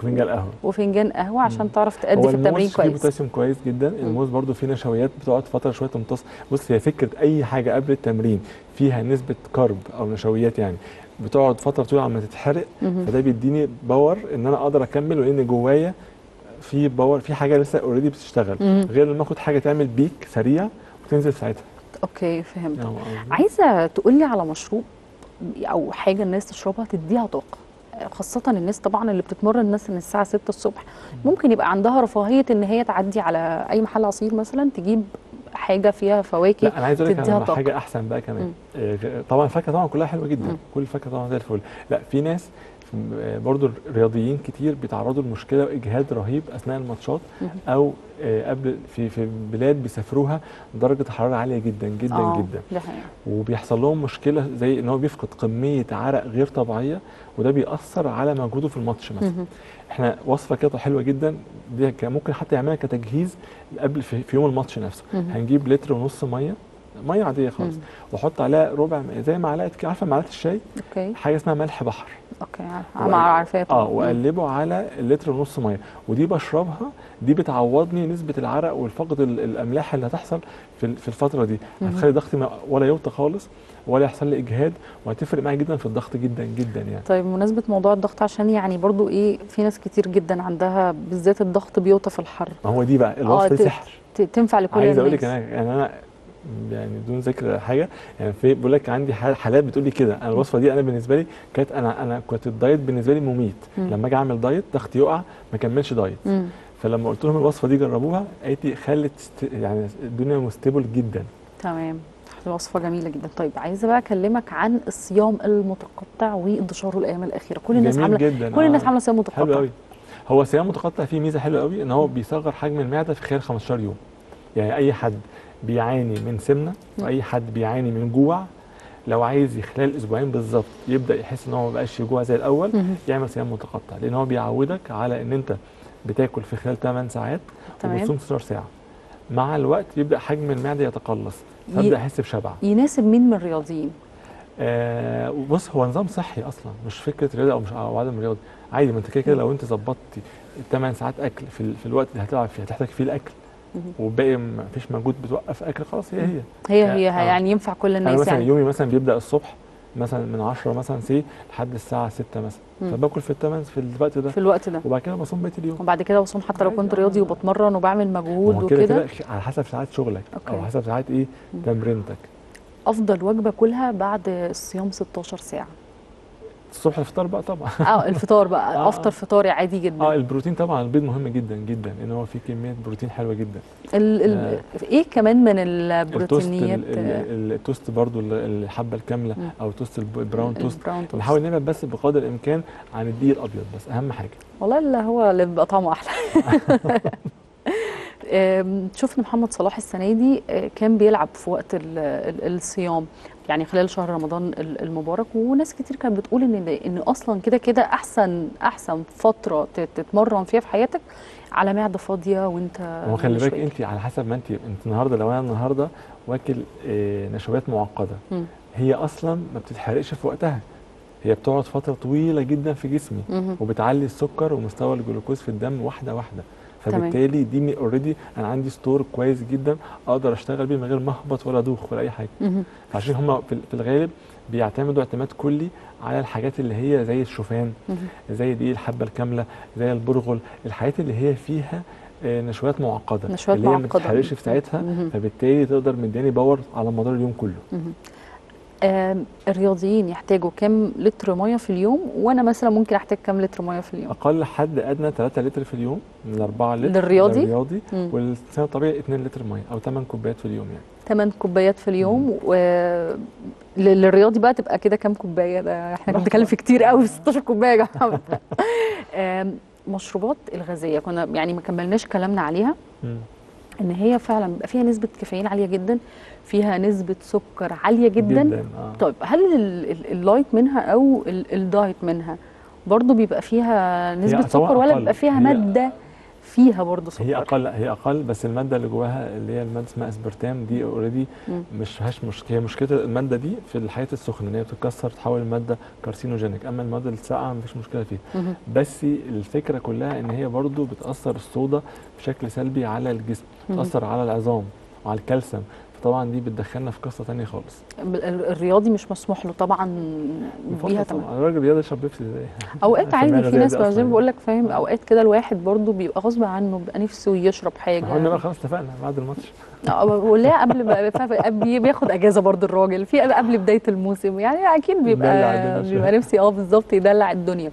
وفنجان قهوه عشان تعرف تأدي في التمرين كويس. فيه بوتاسيوم كويس جدا. الموز برضو فيه نشويات بتقعد فتره شويه تمتص. بص، هي فكره اي حاجه قبل التمرين فيها نسبه كارب او نشويات، يعني بتقعد فتره طويله عم تتحرق، فده بيديني باور ان انا اقدر اكمل، وان جوايا في باور، في حاجه لسه اوريدي بتشتغل، غير لما اخد حاجه تعمل بيك سريع وتنزل ساعتها. اوكي فهمت. عايزه تقول لي على مشروب او حاجه الناس تشربها تديها طاقه، خاصه الناس طبعا اللي بتتمرن الناس من الساعه 6 الصبح، ممكن يبقى عندها رفاهيه ان هي تعدي على اي محل عصير مثلا تجيب حاجه فيها فواكه. لا انا عايز اقول لك على حاجه احسن بقى كمان. طبعا الفاكهه طبعا كلها حلوه جدا، كل الفاكهه طبعا زي الفل. لا، في ناس برضو رياضيين كتير بيتعرضوا لمشكله واجهاد رهيب اثناء الماتشات، او قبل في بلاد بيسافروها درجه حراره عاليه جدا جدا جدا، وبيحصل لهم مشكله زي ان هو بيفقد كميه عرق غير طبيعيه، وده بيأثر على مجهوده في الماتش مثلا. احنا وصفه كده حلوه جدا، دي ممكن حتى يعملها كتجهيز قبل في يوم الماتش نفسه. هنجيب 1.5 لتر ميه عاديه خالص، واحط عليها ربع زي معلقه، عارفه معلقه الشاي، حاجه اسمها ملح بحر. اوكي عارفاه طبعا. واقلبه على لتر ونص ميه، ودي بشربها، دي بتعوضني نسبه العرق والفقد الاملاح اللي هتحصل في الفتره دي، هتخلي ضغطي ولا يوطى خالص ولا يحصل لي اجهاد، وهتفرق معايا جدا في الضغط جدا جدا يعني. طيب بمناسبه موضوع الضغط، عشان يعني برضو ايه، في ناس كتير جدا عندها بالذات الضغط بيوطى في الحر. ما هو دي بقى الوصفه دي سحر، تنفع لكل الناس. عايز اقول لك انا يعني بدون ذكر حاجه، يعني في بقول لك عندي حالات بتقول لي كده، انا الوصفه دي انا بالنسبه لي كانت انا كنت الدايت بالنسبه لي مميت، لما اجي اعمل دايت ضغطي يقع ما كملش دايت. فلما قلت لهم الوصفه دي جربوها، قالت لي خلت يعني الدنيا مستبل جدا. تمام، وصفه جميله جدا. طيب عايزه بقى اكلمك عن الصيام المتقطع وانتشاره الايام الاخيره، كل الناس عامله جدا. كل الناس عامله صيام متقطع. حلو قوي. هو صيام متقطع فيه ميزه حلوه قوي، ان هو بيصغر حجم المعده في خلال 15 يوم. يعني اي حد بيعاني من سمنه واي حد بيعاني من جوع، لو عايز خلال اسبوعين بالظبط يبدا يحس ان هو ما بقاش يجوع زي الاول، يعمل صيام متقطع، لان هو بيعودك على ان انت بتاكل في خلال 8 ساعات وبتصوم 16 ساعه. مع الوقت يبدا حجم المعده يتقلص، فابدا احس بشبع. يناسب مين من الرياضيين؟ بص، هو نظام صحي اصلا، مش فكره رياضه او مش او عدم رياضه، عادي. ما انت كده لو انت ظبطتي 8 ساعات اكل في الوقت اللي هتلعب فيه هتحتاج فيه الاكل، وباقي ما فيش مجهود بتوقف اكل، خلاص هي يعني ينفع كل الناس. أنا مثلا يعني يومي مثلا بيبدا الصبح مثلا من 10 مثلا لحد الساعه 6 مثلا، فباكل في الوقت ده وبعد كده بصوم بقيه اليوم، وبعد كده بصوم حتى لو كنت رياضي وبتمرن وبعمل مجهود وكده، على حسب ساعات شغلك او حسب ساعات تمرينتك. افضل وجبه كلها بعد الصيام 16 ساعه؟ الصبح الفطار بقى طبعا. الفطار بقى افطر فطاري عادي جدا. البروتين طبعا، البيض مهم جدا جدا، ان هو فيه كميه بروتين حلوه جدا. ايه كمان من البروتينيات؟ التوست برضو، الحبه الكامله او توست البراون توست، نحاول نبعد بس بقدر الامكان عن الدقيق الابيض، بس اهم حاجه والله اللي هو اللي بيبقى طعمه احلى. شفنا محمد صلاح السنه دي كان بيلعب في وقت الصيام، يعني خلال شهر رمضان المبارك، وناس كتير كانت بتقول ان اصلا كده احسن فتره تتمرن فيها في حياتك على معده فاضيه وانت هو خلي بالك انت على حسب ما انت النهارده، لو انا النهارده واكل نشويات معقده، هي اصلا ما بتتحرقش في وقتها، هي بتقعد فتره طويله جدا في جسمي وبتعلي السكر ومستوى الجلوكوز في الدم واحده واحده، فبالتالي دي اوريدي انا عندي ستور كويس جدا اقدر اشتغل بيه من غير ما اهبط ولا ادوخ ولا اي حاجه. فعشان هم في الغالب بيعتمدوا اعتماد كلي على الحاجات اللي هي زي الشوفان، زي دي الحبه الكامله، زي البرغل، الحاجات اللي هي فيها نشويات معقده، اللي هي ما بتتحرقش في ساعتها، فبالتالي تقدر مدياني باور على مدار اليوم كله. الرياضيين يحتاجوا كام لتر ميه في اليوم؟ وانا مثلا ممكن احتاج كام لتر ميه في اليوم؟ اقل حد ادنى 3 لتر في اليوم من 4 لتر للرياضي، والانسان الطبيعي 2 لتر ميه او 8 كوبايات في اليوم، يعني 8 كوبايات في اليوم. للرياضي بقى تبقى كده كام كوبايه؟ ده احنا بنتكلم في كتير قوي، في 16 كوبايه يا جماعه. مشروبات الغازيه كنا يعني ما كملناش كلامنا عليها، ان هي فعلا بيبقى فيها نسبه كافيين عاليه جدا، فيها نسبه سكر عاليه جدا. طيب هل اللايت منها او الدايت منها برضو بيبقى فيها نسبه سكر، ولا بيبقى فيها ماده فيها برضو سكر؟ هي اقل، بس الماده اللي جواها اللي هي الماده اسمها اسبرتام، دي اوريدي مش فيهاش مشكله. هي مشكله الماده دي في الحاجات السخنه، ان هي بتتكسر تحول الماده كارسينوجينيك، اما الماده الساقعه مفيش مشكله فيها. بس الفكره كلها ان هي برضو بتاثر الصودا بشكل سلبي على الجسم، بتاثر على العظام وعلى الكالسيوم، طبعا دي بتدخلنا في قصه ثانيه خالص. الرياضي مش مسموح له طبعا بيها طبعا. الراجل رياضي يشرب بيبسي ازاي؟ اوقات عادي، في ناس زي ما بقول لك فاهم، اوقات كده الواحد برضو بيبقى غصب عنه بيبقى نفسه يشرب حاجه. قلنا بقى خلاص اتفقنا بعد الماتش. ولا قبل بياخد اجازه برضو الراجل في قبل بدايه الموسم، يعني اكيد بيبقى نفسي بالظبط يدلع الدنيا.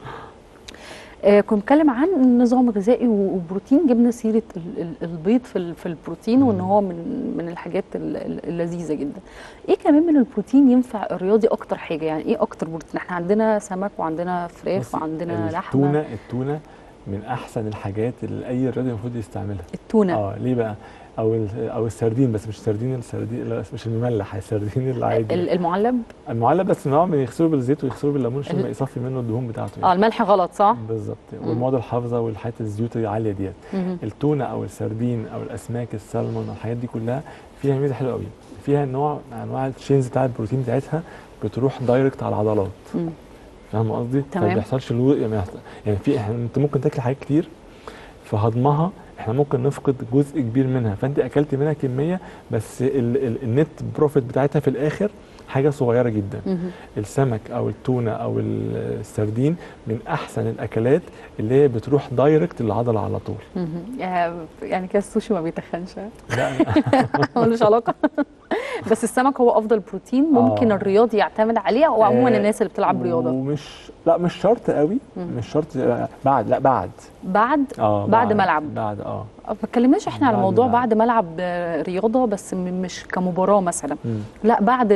كنت بتكلم عن نظام غذائي وبروتين، جبنا سيره البيض في البروتين، وان هو من الحاجات اللذيذه جدا. ايه كمان من البروتين ينفع الرياضي اكتر حاجه؟ يعني ايه اكتر بروتين؟ احنا عندنا سمك وعندنا فراخ وعندنا لحمه. التونه من احسن الحاجات اللي اي رياضي المفروض يستعملها. التونه ليه بقى؟ او السردين، بس مش السردين لا، مش المملح، السردين العادي، المعلب بس نوع من يغسلوه بالزيت ويغسلوه بالليمون عشان ما يصفي منه الدهون بتاعته يعني. الملح غلط صح؟ بالظبط. والمواد الحافظه والحاجات الزيوت العاليه ديت. التونه او السردين او الاسماك السلمون الحاجات دي كلها فيها ميزه حلوه قوي، فيها نوع من انواع التشينز بتاع البروتين بتاعتها بتروح دايركت على العضلات. فاهم قصدي؟ تمام. ما بيحصلش يعني في انت ممكن تاكل حاجات كتير في هضمها، احنا ممكن نفقد جزء كبير منها، فانت اكلت منها كميه بس النت بروفيت بتاعتها في الاخر حاجه صغيره جدا. السمك او التونه او السردين من احسن الاكلات اللي هي بتروح دايركت للعضله على طول. يعني كده السوشي ما بيتخنش؟ لا ملوش علاقه. بس السمك هو افضل بروتين ممكن الرياضي يعتمد عليه، او عموما الناس اللي بتلعب رياضه. لا مش شرط قوي، مش شرط. بعد بعد ما العب. بعد ما اتكلمناش احنا على موضوع بعد ما العب رياضه، بس مش كمباراه مثلا. لا بعد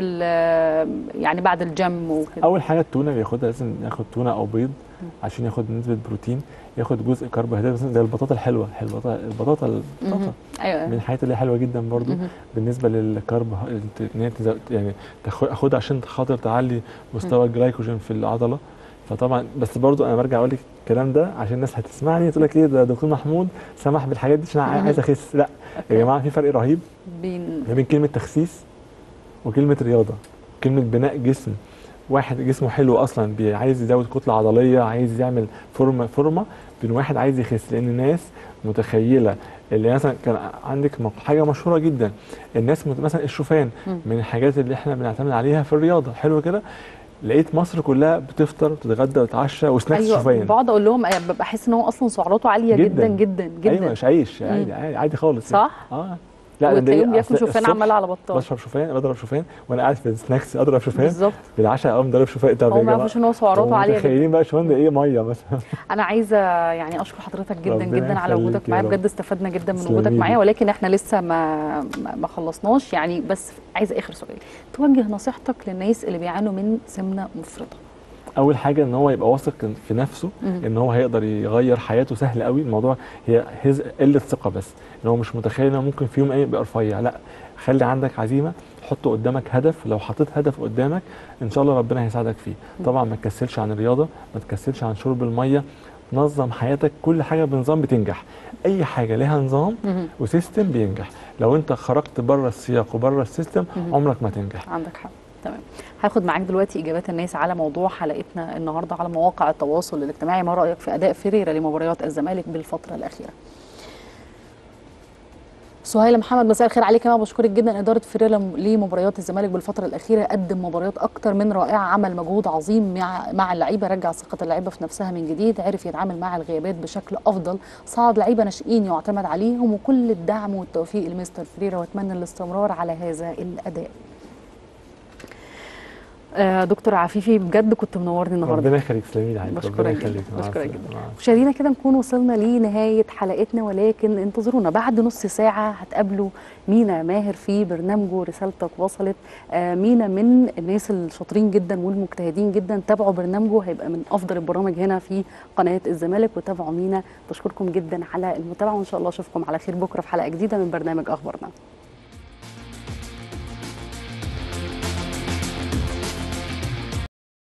يعني بعد الجيم وكده. اول حاجه التونه بياخدها، لازم ياخد تونه او بيض عشان ياخد نسبه بروتين، ياخد جزء كربوهيدرات زي البطاطا الحلوه. البطاطا أيوة. من الحاجات اللي حلوه جدا برضو بالنسبه للكرب، ان هي يعني تاخدها عشان خاطر تعلي مستوى الجلايكوجين في العضله. فطبعا بس برضو انا برجع اقول لك الكلام ده عشان الناس هتسمعني تقول لك ليه ده دكتور محمود سمح بالحاجات دي عشان عايز اخس. لا يا جماعه، في فرق رهيب بين كلمه تخسيس وكلمه رياضه. كلمه بناء جسم، واحد جسمه حلو اصلا عايز يزود كتله عضليه، عايز يعمل فورمه، بين واحد عايز يخس. لان الناس متخيله اللي مثلا كان عندك حاجه مشهوره جدا، الناس مثلا الشوفان من الحاجات اللي احنا بنعتمد عليها في الرياضه، حلو كده. لقيت مصر كلها بتفطر وتتغدى وتتعشى وسناكس شوفان. ايوه، بقعد اقول لهم ببقى احس ان هو اصلا سعراته عاليه جدا جدا جدا. ايوه مش عيش، عادي خالص. صح. لا وتلاقيهم بياكلوا شوفان عمال على بطال. بشرب شوفان، بضرب شوفان وانا قاعد في السناكس اضرب شوفان بالظبط. بالعشاء اقوم ضارب شوفان. طب هو ما يعرفوش ان هو سعراته عاليه جدا. متخيلين بقى شوفان ده ايه؟ ميه مثلا. انا عايزه يعني اشكر حضرتك جدا جدا على وجودك معايا، بجد استفدنا جدا من وجودك معايا، ولكن احنا لسه ما خلصناش يعني. بس عايزه اخر سؤال، توجه نصيحتك للناس اللي بيعانوا من سمنه مفرطه. اول حاجه ان هو يبقى واثق في نفسه ان هو هيقدر يغير حياته سهل قوي. الموضوع هي قله ثقه بس، ان هو مش متخيل انه ممكن في يوم يبقى رفيع. لا، خلي عندك عزيمه، حط قدامك هدف. لو حطيت هدف قدامك ان شاء الله ربنا هيساعدك فيه. طبعا ما تكسلش عن الرياضه، ما تكسلش عن شرب الميه، نظم حياتك. كل حاجه بنظام بتنجح، اي حاجه لها نظام وسيستم بينجح. لو انت خرجت بره السياق وبره السيستم عمرك ما تنجح. عندك حق. تمام. هاخد معاك دلوقتي اجابات الناس على موضوع حلقتنا النهارده على مواقع التواصل الاجتماعي. ما رايك في اداء فيريرا لمباريات الزمالك بالفتره الاخيره؟ سهيلة محمد، مساء الخير عليك. انا بشكرك جدا. اداره فيريرا لمباريات الزمالك بالفتره الاخيره قدم مباريات اكتر من رائعه، عمل مجهود عظيم مع اللعيبه، رجع ثقه اللعيبه في نفسها من جديد، عرف يتعامل مع الغيابات بشكل افضل، صعد لعيبه ناشئين يعتمد عليهم، وكل الدعم والتوفيق لمستر فيريرا، واتمنى الاستمرار على هذا الاداء. دكتور عفيفي، بجد كنت منورني النهارده. ربنا يخليك. تسلمي لي. بشكرك جدا. بشكرك جدا. مشاهدينا كده نكون وصلنا لنهايه حلقتنا، ولكن انتظرونا بعد نص ساعه هتقابلوا مينا ماهر في برنامجه رسالتك وصلت. مينا من الناس الشاطرين جدا والمجتهدين جدا، تابعوا برنامجه، هيبقى من افضل البرامج هنا في قناه الزمالك، وتابعوا مينا. بشكركم جدا على المتابعه، وان شاء الله اشوفكم على خير بكره في حلقه جديده من برنامج اخبارنا.